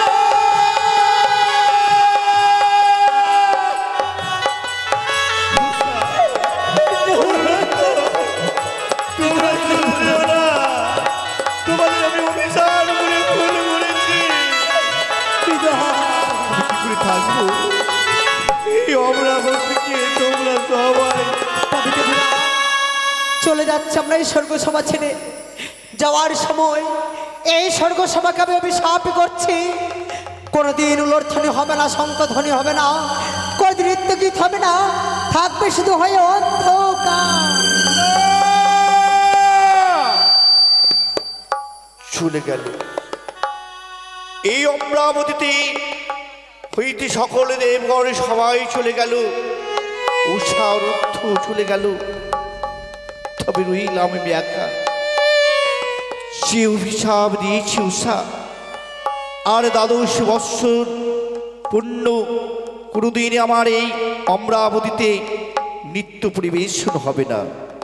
তোমাদের আমি অভিশাপ করে ভুল করেছি। করে থাকবো এই অমরাবতীকে তোমরা সবাই। চলে যাচ্ছে আমরা এই স্বর্গ সভা ছেড়ে। যাওয়ার সময় এই স্বর্গ সভাকে আমি অভিশাপ করছি, কোনোদিন উলর্ধ্বনি হবে না, শঙ্খধ্বনি হবে না, কোনোদিন নৃত্য গীত হবে না, থাকবে শুধু হয়ে অন্ধকার। চলে গেল এই অমরাবতীতে হইতে সকলে দেবগণ সবাই চলে গেল, উষা রুদ্ধ চলে গেল, তবে রইলাম আমি একা। যে অভিশাপ দিয়েছি উষা, আর দ্বাদশ বৎসর পূর্ণ কোনোদিন আমার এই অমরাবতীতে নিত্য পরিবেশন হবে না।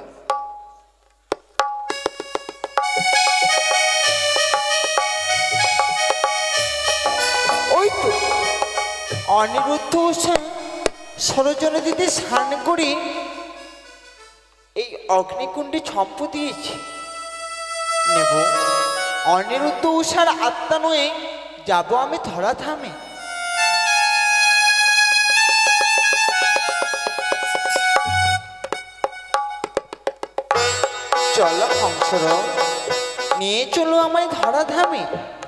ওই তো অনিরুদ্ধ উষা সরোজনী দিদি স্নান করে এই অগ্নিকুণ্ডে ছম্প দিয়েছে। নেব অনিরুদ্ধ উষার আত্মা নয়ে যাব আমি ধরাধামে। চলো হংসর, নিয়ে চলো আমায় ধরাধামে।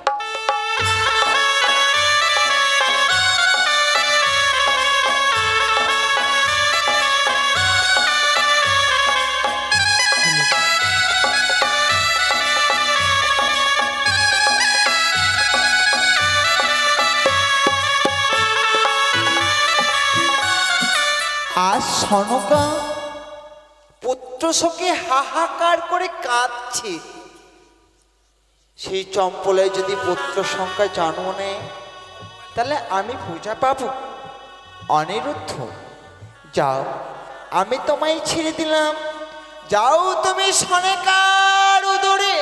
আজ সনকা পুত্র শোকে হাহাকার করে কাঁদছে। সেই চম্পলে যদি পুত্র সংখ্যা জন্ম নেয় তাহলে আমি পূজা পাবো। অনিরুদ্ধ যাও, আমি তোমায় ছেড়ে দিলাম, যাও তুমি সনেকার উদরে।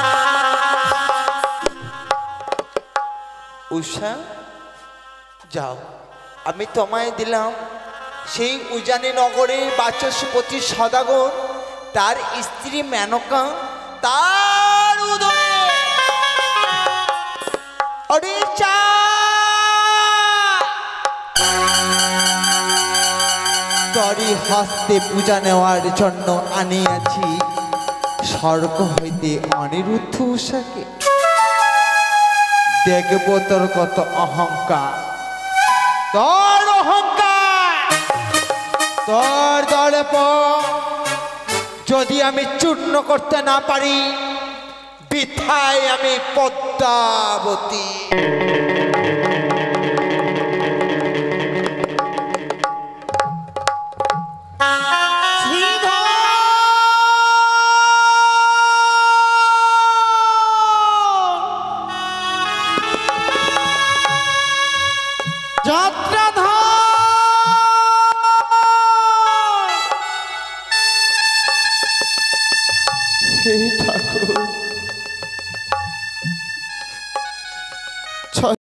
উষা যাও, আমি তোমায় দিলাম সেই উজানি নগরের বাচস্পতি সদাগর, তার স্ত্রী মেনকা, তার উদরে। অরে চা তরি হস্তে পূজা নেওয়ার জন্য আনিয়াছি স্বর্গ হইতে অনিরুদ্ধ উষাকে। দেখব তোর কত অহংকার, তোর অহংকার, তোর দর্প যদি আমি চূর্ণ করতে না পারি, বৃথায় আমি পদ্মাবতী। হে ঠাকুর,